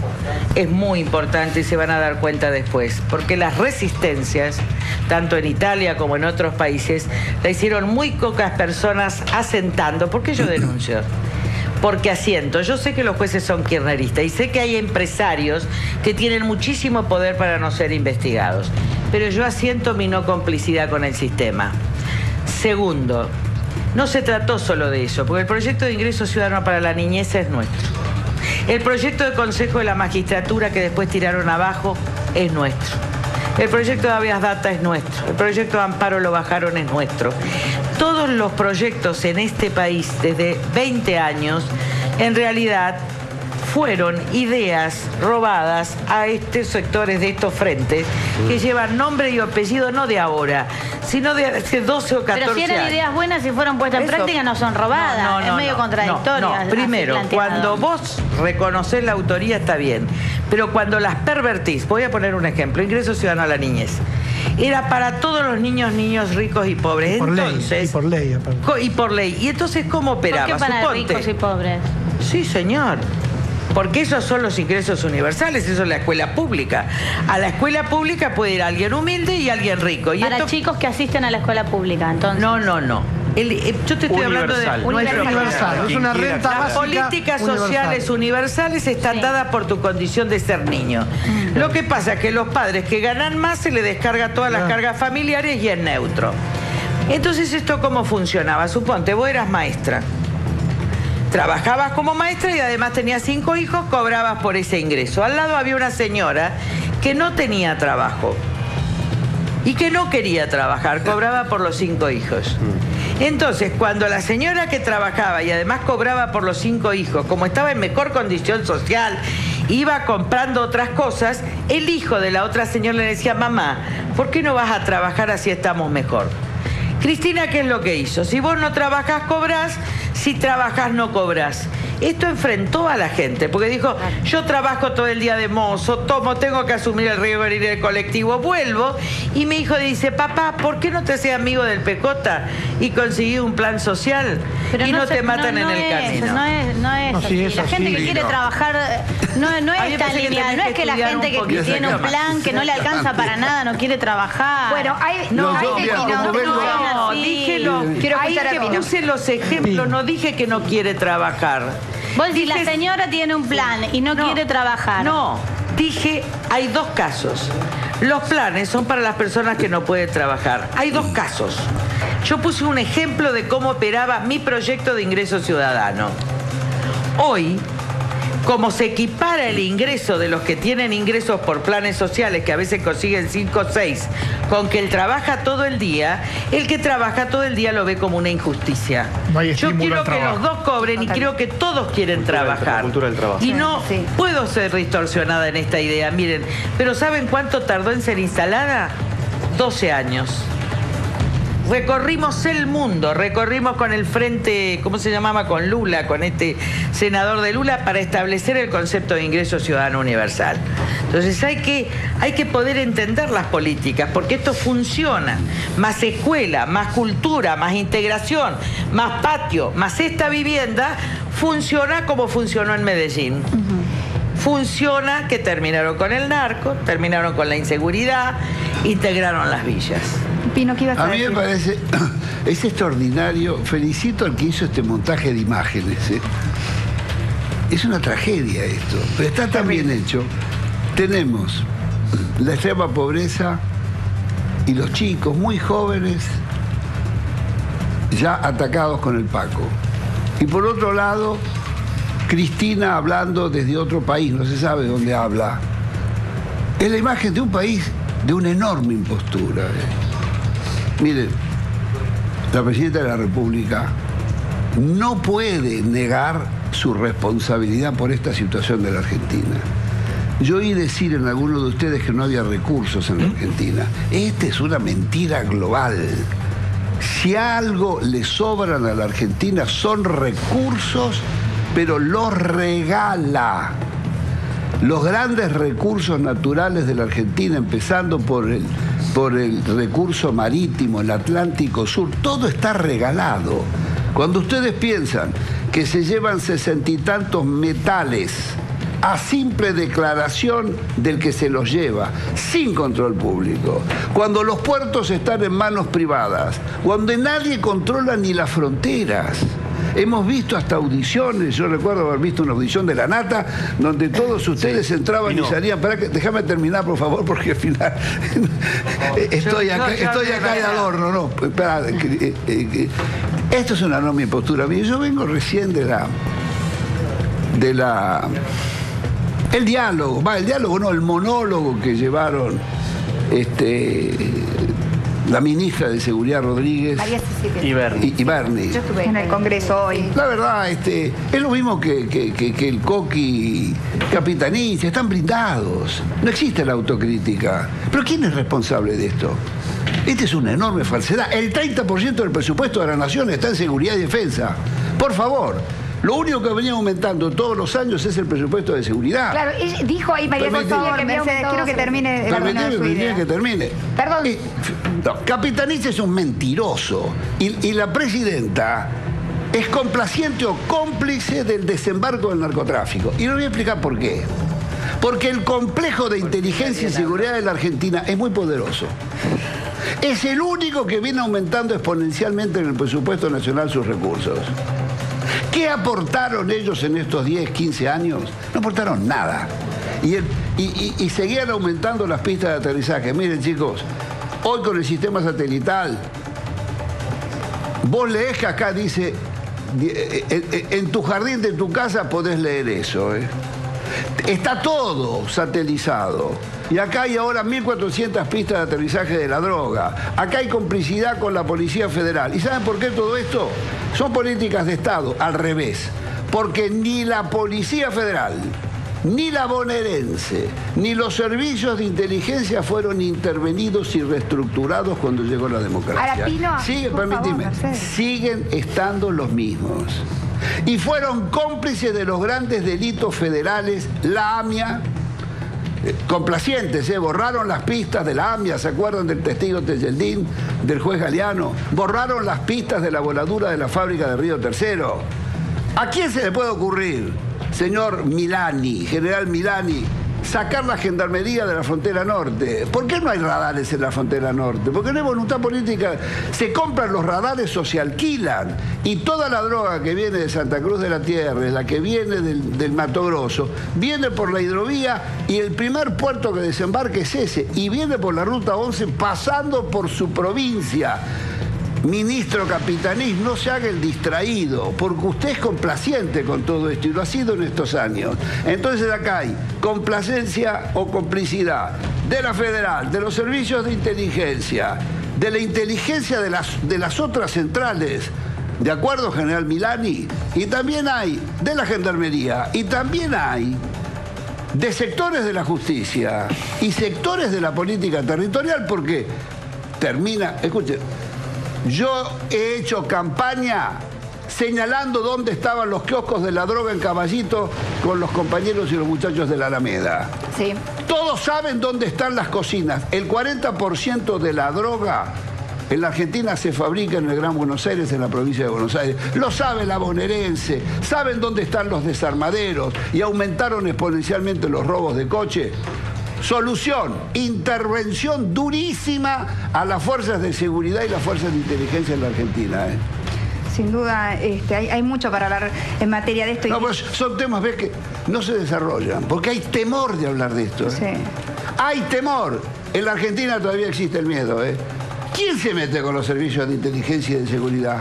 es muy importante y se van a dar cuenta después, porque las resistencias, tanto en Italia como en otros países, la hicieron muy pocas personas asentando. ¿Por qué yo denuncio? Porque asiento. Yo sé que los jueces son kirchneristas y sé que hay empresarios que tienen muchísimo poder para no ser investigados, pero yo asiento mi no complicidad con el sistema. Segundo, no se trató solo de eso, porque el proyecto de ingreso ciudadano para la niñez es nuestro. El proyecto de Consejo de la Magistratura que después tiraron abajo es nuestro. El proyecto de Habeas Data es nuestro. El proyecto de Amparo lo bajaron, es nuestro. Todos los proyectos en este país desde 20 años, en realidad, fueron ideas robadas a estos sectores de estos frentes que llevan nombre y apellido no de ahora, sino de hace 12 o 14 años.
Pero si eran ideas buenas y fueron puestas en práctica, no son robadas. Es medio contradictorio.
Primero, cuando vos reconocés la autoría está bien, pero cuando las pervertís, voy a poner un ejemplo, ingreso ciudadano a la niñez. Era para todos los niños ricos y pobres. Entonces,
por ley.
Y por ley. Y entonces, ¿cómo operaba?
¿Por qué para ricos y pobres?
Sí, señor. Porque esos son los ingresos universales, eso es la escuela pública. A la escuela pública puede ir alguien humilde y alguien rico. Y
para chicos que asisten a la escuela pública, entonces.
No. Yo te estoy hablando de
universal. Es una renta básica.
Las políticas sociales universales están dadas por tu condición de ser niño. Lo que pasa es que los padres que ganan más se les descarga todas las cargas familiares y es neutro. Entonces, ¿esto cómo funcionaba? Suponte, vos eras maestra. Trabajabas como maestra y además tenías 5 hijos, cobrabas por ese ingreso. Al lado había una señora que no tenía trabajo y que no quería trabajar, cobraba por los 5 hijos. Entonces, cuando la señora que trabajaba y además cobraba por los 5 hijos, como estaba en mejor condición social, iba comprando otras cosas, el hijo de la otra señora le decía: mamá, ¿por qué no vas a trabajar así estamos mejor? Cristina, ¿qué es lo que hizo? Si vos no trabajás, cobrás. Si trabajás, no cobrás. Esto enfrentó a la gente, porque dijo: yo trabajo todo el día de mozo, tengo que asumir el riesgo de ir al colectivo, vuelvo, y mi hijo dice: papá, ¿por qué no te haces amigo del PJ y conseguí un plan social?
Pero
y no te matan en el camino.
No es así. La gente que quiere trabajar no es tan lineal. No es que la gente que tiene un plan que no le alcanza para nada no quiere trabajar.
Bueno,
puse los ejemplos, no dije que no quiere trabajar.
Vos decís, la señora tiene un plan y no quiere trabajar.
No, dije, hay 2 casos. Los planes son para las personas que no pueden trabajar. Hay 2 casos. Yo puse un ejemplo de cómo operaba mi proyecto de ingreso ciudadano. Hoy, como se equipara el ingreso de los que tienen ingresos por planes sociales, que a veces consiguen 5 o 6, con que él trabaja todo el día, el que trabaja todo el día lo ve como una injusticia. Yo quiero que los 2 cobren y creo que todos quieren trabajar. Y no puedo ser distorsionada en esta idea. Miren, pero ¿saben cuánto tardó en ser instalada? 12 años. Recorrimos el mundo, recorrimos con el frente, ¿cómo se llamaba? Con Lula, con este senador de Lula, para establecer el concepto de ingreso ciudadano universal. Entonces hay que poder entender las políticas, porque esto funciona. Más escuela, más cultura, más integración, más patio, más esta vivienda, funciona como funcionó en Medellín. Funciona que terminaron con el narco, terminaron con la inseguridad, integraron las villas.
Pino, ¿qué ibas a decir?
Mí me parece, es extraordinario. Felicito al que hizo este montaje de imágenes. Es una tragedia esto, pero está tan bien hecho. Tenemos la extrema pobreza y los chicos muy jóvenes ya atacados con el Paco. Y por otro lado, Cristina hablando desde otro país, no se sabe dónde habla. Es la imagen de un país de una enorme impostura. Miren, la presidenta de la República no puede negar su responsabilidad por esta situación de la Argentina. Yo oí decir en algunos de ustedes que no había recursos en la Argentina. Esta es una mentira global. Si algo le sobran a la Argentina son recursos, pero los regala. Los grandes recursos naturales de la Argentina, empezando por el recurso marítimo, el Atlántico Sur, todo está regalado. Cuando ustedes piensan que se llevan 60 y tantos metales a simple declaración del que se los lleva, sin control público. Cuando los puertos están en manos privadas, cuando nadie controla ni las fronteras. Hemos visto hasta audiciones, yo recuerdo haber visto una audición de La Nata, donde todos ustedes entraban y salían. Déjame terminar, por favor, porque al final estoy acá de adorno, ¿no? Esperá, esto es una enorme impostura. Yo vengo recién el diálogo no, el monólogo que llevaron la ministra de Seguridad Rodríguez y Berni.
Yo estuve en el Congreso hoy.
La verdad, es lo mismo que el Coqui Capitanich, están blindados. No existe la autocrítica. ¿Pero quién es responsable de esto? Esta es una enorme falsedad. El 30% del presupuesto de la Nación está en seguridad y defensa. Por favor. Lo único que venía aumentando todos los años es el presupuesto de seguridad.
Claro, dijo ahí María Cecilia que
quiero que termine el
Permitime que termine.
Perdón.
Capitanich es un mentiroso y la presidenta es complaciente o cómplice del desembarco del narcotráfico. Y le voy a explicar por qué. Porque el complejo de inteligencia y seguridad de la Argentina es muy poderoso. Es el único que viene aumentando exponencialmente en el presupuesto nacional sus recursos. ¿Qué aportaron ellos en estos 10, 15 años? No aportaron nada. Y seguían aumentando las pistas de aterrizaje. Miren, chicos, hoy con el sistema satelital, vos leés que acá dice, en tu jardín de tu casa podés leer eso. Está todo satelizado. Y acá hay ahora 1.400 pistas de aterrizaje de la droga. Acá hay complicidad con la Policía Federal. ¿Y saben por qué todo esto? Son políticas de Estado, al revés. Porque ni la Policía Federal, ni la bonaerense, ni los servicios de inteligencia fueron intervenidos y reestructurados cuando llegó la democracia.
Ahora, Pino,
permitime, siguen estando los mismos. Y fueron cómplices de los grandes delitos federales, la AMIA, complacientes, borraron las pistas de la AMIA, ¿se acuerdan del testigo Tejeldín, del juez Galeano? Borraron las pistas de la voladura de la fábrica de Río Tercero. ¿A quién se le puede ocurrir, señor Milani, general Milani, sacar la gendarmería de la frontera norte? ¿Por qué no hay radares en la frontera norte? Porque no hay voluntad política. Se compran los radares o se alquilan. Y toda la droga que viene de Santa Cruz de la Tierra, la que viene del Mato Grosso, viene por la hidrovía y el primer puerto que desembarque es ese. Y viene por la Ruta 11 pasando por su provincia. Ministro Capitanich, no se haga el distraído, porque usted es complaciente con todo esto y lo ha sido en estos años. Entonces acá hay complacencia o complicidad de la federal, de los servicios de inteligencia, de la inteligencia de las otras centrales, ¿de acuerdo, general Milani? Y también hay de la gendarmería, y también hay de sectores de la justicia y sectores de la política territorial, porque escuche, yo he hecho campaña señalando dónde estaban los kioscos de la droga en Caballito con los compañeros y los muchachos de la Alameda.
Sí.
Todos saben dónde están las cocinas. El 40% de la droga en la Argentina se fabrica en el Gran Buenos Aires, en la provincia de Buenos Aires. Lo sabe la bonaerense, saben dónde están los desarmaderos y aumentaron exponencialmente los robos de coche. Solución, intervención durísima a las fuerzas de seguridad y las fuerzas de inteligencia en la Argentina.
Sin duda, hay mucho para hablar en materia de esto.
No, pues son temas que no se desarrollan, porque hay temor de hablar de esto.
Sí.
Hay temor. En la Argentina todavía existe el miedo. ¿Quién se mete con los servicios de inteligencia y de seguridad?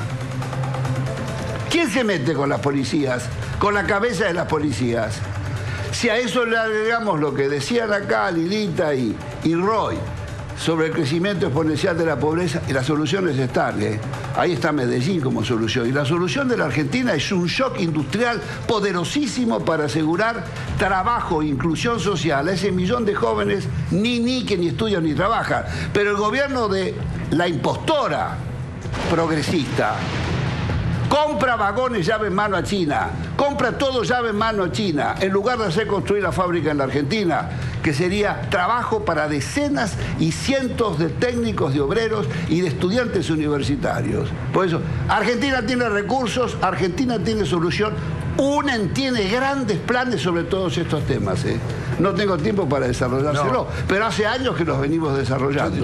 ¿Quién se mete con las policías? Con la cabeza de las policías. Si a eso le agregamos lo que decían acá Lilita y Roy sobre el crecimiento exponencial de la pobreza, y la solución es estable. Ahí está Medellín como solución. Y la solución de la Argentina es un shock industrial poderosísimo para asegurar trabajo e inclusión social a ese millón de jóvenes que ni estudian ni trabajan. Pero el gobierno de la impostora progresista compra vagones llave en mano a China, compra todo llave en mano a China, en lugar de hacer construir la fábrica en la Argentina, que sería trabajo para decenas y cientos de técnicos, de obreros y de estudiantes universitarios. Por eso, Argentina tiene recursos, Argentina tiene solución. UNEN tiene grandes planes sobre todos estos temas. No tengo tiempo para desarrollárselo, pero hace años que los venimos desarrollando.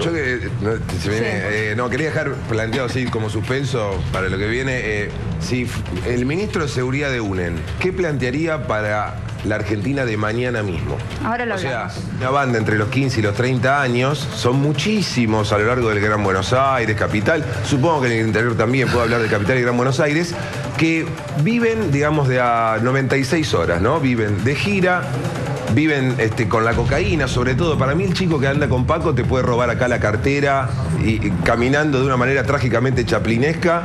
Quería dejar planteado así como suspenso para lo que viene. Si el ministro de Seguridad de UNEN, ¿qué plantearía para la Argentina de mañana mismo?
Ahora lo
hablamos. Una banda entre los 15 y los 30 años, son muchísimos a lo largo del Gran Buenos Aires, capital, supongo que en el interior también puedo hablar de capital y Gran Buenos Aires, que viven, digamos, de a 96 horas, ¿no? Viven de gira, viven con la cocaína, sobre todo. Para mí el chico que anda con Paco te puede robar acá la cartera y caminando de una manera trágicamente chaplinesca.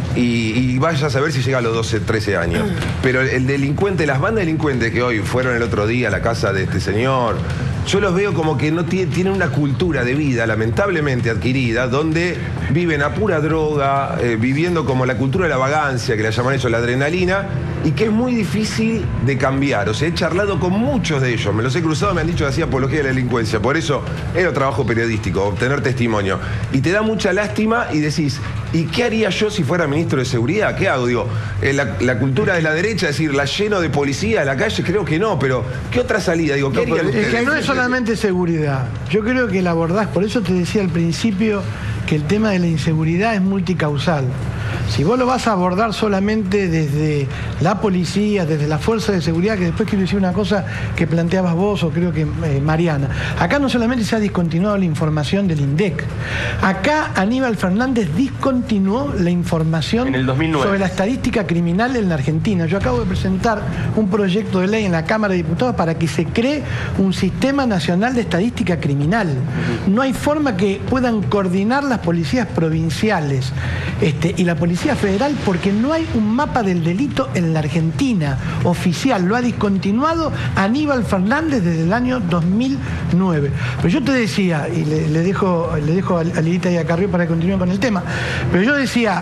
Y vaya a saber si llega a los 12, 13 años. Pero el delincuente, las bandas delincuentes que hoy fueron el otro día a la casa de este señor, yo los veo como que no tienen una cultura de vida lamentablemente adquirida, donde viven a pura droga, viviendo como la cultura de la vagancia, que la llaman ellos la adrenalina, y que es muy difícil de cambiar. O sea, he charlado con muchos de ellos, me los he cruzado, me han dicho que hacía apología de la delincuencia. Por eso era trabajo periodístico, obtener testimonio. Y te da mucha lástima y decís, ¿y qué haría yo si fuera ministro de Seguridad? ¿Qué hago? Digo, la cultura de la derecha, es decir, la lleno de policía en la calle, creo que no, pero ¿qué otra salida? Digo, ¿qué harían ustedes?
Es que no es solamente seguridad. Yo creo que el abordaje, por eso te decía al principio que el tema de la inseguridad es multicausal. Si vos lo vas a abordar solamente desde la policía, desde la fuerza de seguridad, que después quiero decir una cosa que planteabas vos o creo que Mariana. Acá no solamente se ha discontinuado la información del INDEC. Acá Aníbal Fernández discontinuó la información
en el 2009
sobre la estadística criminal en la Argentina. Yo acabo de presentar un proyecto de ley en la Cámara de Diputados para que se cree un sistema nacional de estadística criminal. No hay forma que puedan coordinar las policías provinciales y la Policía Federal porque no hay un mapa del delito en la Argentina oficial. Lo ha discontinuado Aníbal Fernández desde el año 2009. Pero yo te decía, y le dejo a Lilita y a Carrió para que continúen con el tema, pero yo decía,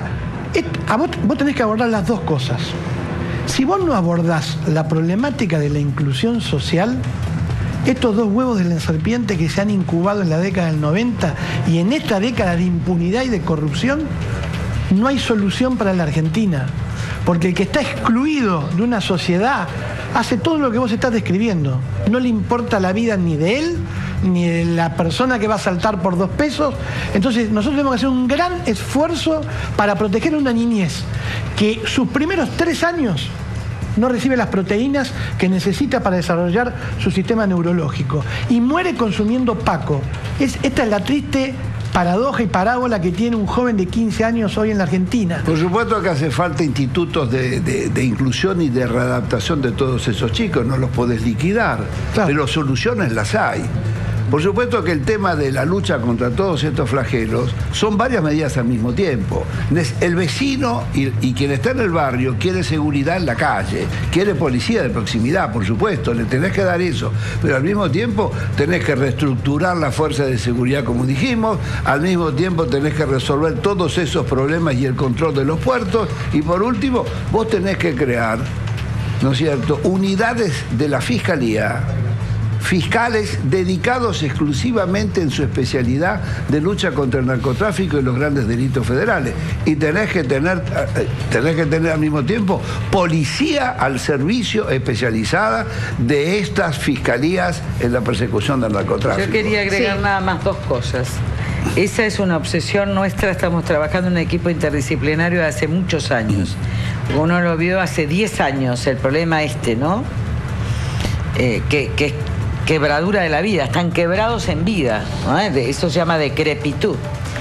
vos tenés que abordar las dos cosas. Si vos no abordás la problemática de la inclusión social, estos dos huevos de la serpiente que se han incubado en la década del 90 y en esta década de impunidad y de corrupción, no hay solución para la Argentina. Porque el que está excluido de una sociedad hace todo lo que vos estás describiendo. No le importa la vida ni de él, ni de la persona que va a saltar por 2 pesos. Entonces nosotros tenemos que hacer un gran esfuerzo para proteger a una niñez que sus primeros 3 años no recibe las proteínas que necesita para desarrollar su sistema neurológico y muere consumiendo Paco. Esta es la triste paradoja y parábola que tiene un joven de 15 años hoy en la Argentina.
Por supuesto que hace falta institutos de inclusión y de readaptación de todos esos chicos, no los podés liquidar, claro, pero soluciones las hay. Por supuesto que el tema de la lucha contra todos estos flagelos son varias medidas al mismo tiempo. El vecino y quien está en el barrio quiere seguridad en la calle, quiere policía de proximidad, por supuesto, le tenés que dar eso. Pero al mismo tiempo tenés que reestructurar la fuerza de seguridad, como dijimos, al mismo tiempo tenés que resolver todos esos problemas y el control de los puertos. Y por último, vos tenés que crear, ¿no es cierto?, unidades de la Fiscalía, fiscales dedicados exclusivamente en su especialidad de lucha contra el narcotráfico y los grandes delitos federales. Y tenés que tener al mismo tiempo policía al servicio especializada de estas fiscalías en la persecución del narcotráfico.
Yo quería agregar nada más 2 cosas. Esa es una obsesión nuestra, estamos trabajando en un equipo interdisciplinario de hace muchos años. Uno lo vio hace 10 años, el problema ¿no? Que es quebradura de la vida, están quebrados en vida, ¿no? Eso se llama decrepitud.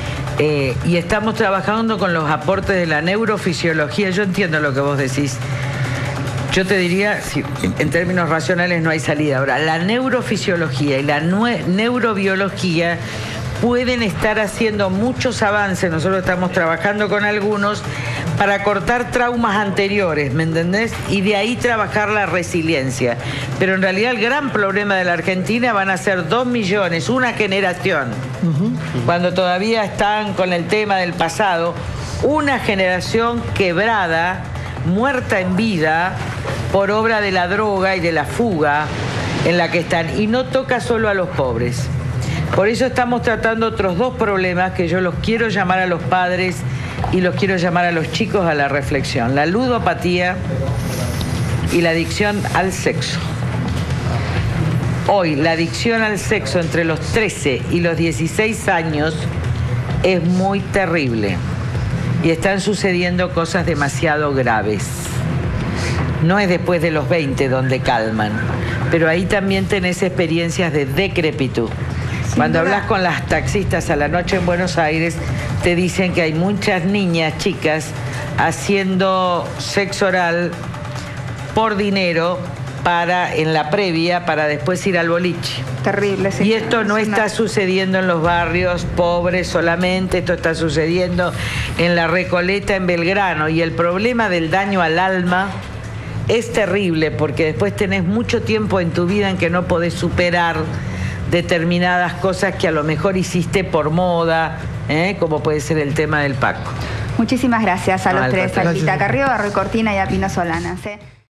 Y estamos trabajando con los aportes de la neurofisiología. Yo entiendo lo que vos decís. Yo te diría, si en términos racionales no hay salida. Ahora, la neurofisiología y la neurobiología pueden estar haciendo muchos avances. Nosotros estamos trabajando con algunos para cortar traumas anteriores, ¿me entendés? Y de ahí trabajar la resiliencia. Pero en realidad el gran problema de la Argentina van a ser 2 millones, una generación. Cuando todavía están con el tema del pasado, una generación quebrada, muerta en vida, por obra de la droga y de la fuga en la que están. Y no toca solo a los pobres. Por eso estamos tratando otros 2 problemas que yo los quiero llamar a los padres y los quiero llamar a los chicos a la reflexión. La ludopatía y la adicción al sexo. Hoy la adicción al sexo entre los 13 y los 16 años es muy terrible y están sucediendo cosas demasiado graves. No es después de los 20 donde calman, pero ahí también tenés experiencias de decrepitud. Cuando hablas con las taxistas a la noche en Buenos Aires, te dicen que hay muchas niñas, chicas, haciendo sexo oral por dinero en la previa para después ir al boliche.
Terrible, sí.
Y esto no está sucediendo en los barrios pobres solamente, esto está sucediendo en La Recoleta, en Belgrano. Y el problema del daño al alma es terrible porque después tenés mucho tiempo en tu vida en que no podés superar determinadas cosas que a lo mejor hiciste por moda, como puede ser el tema del Paco.
Muchísimas gracias a los tres, a Lilita Carrió, a Roy Cortina y a Pino Solanas.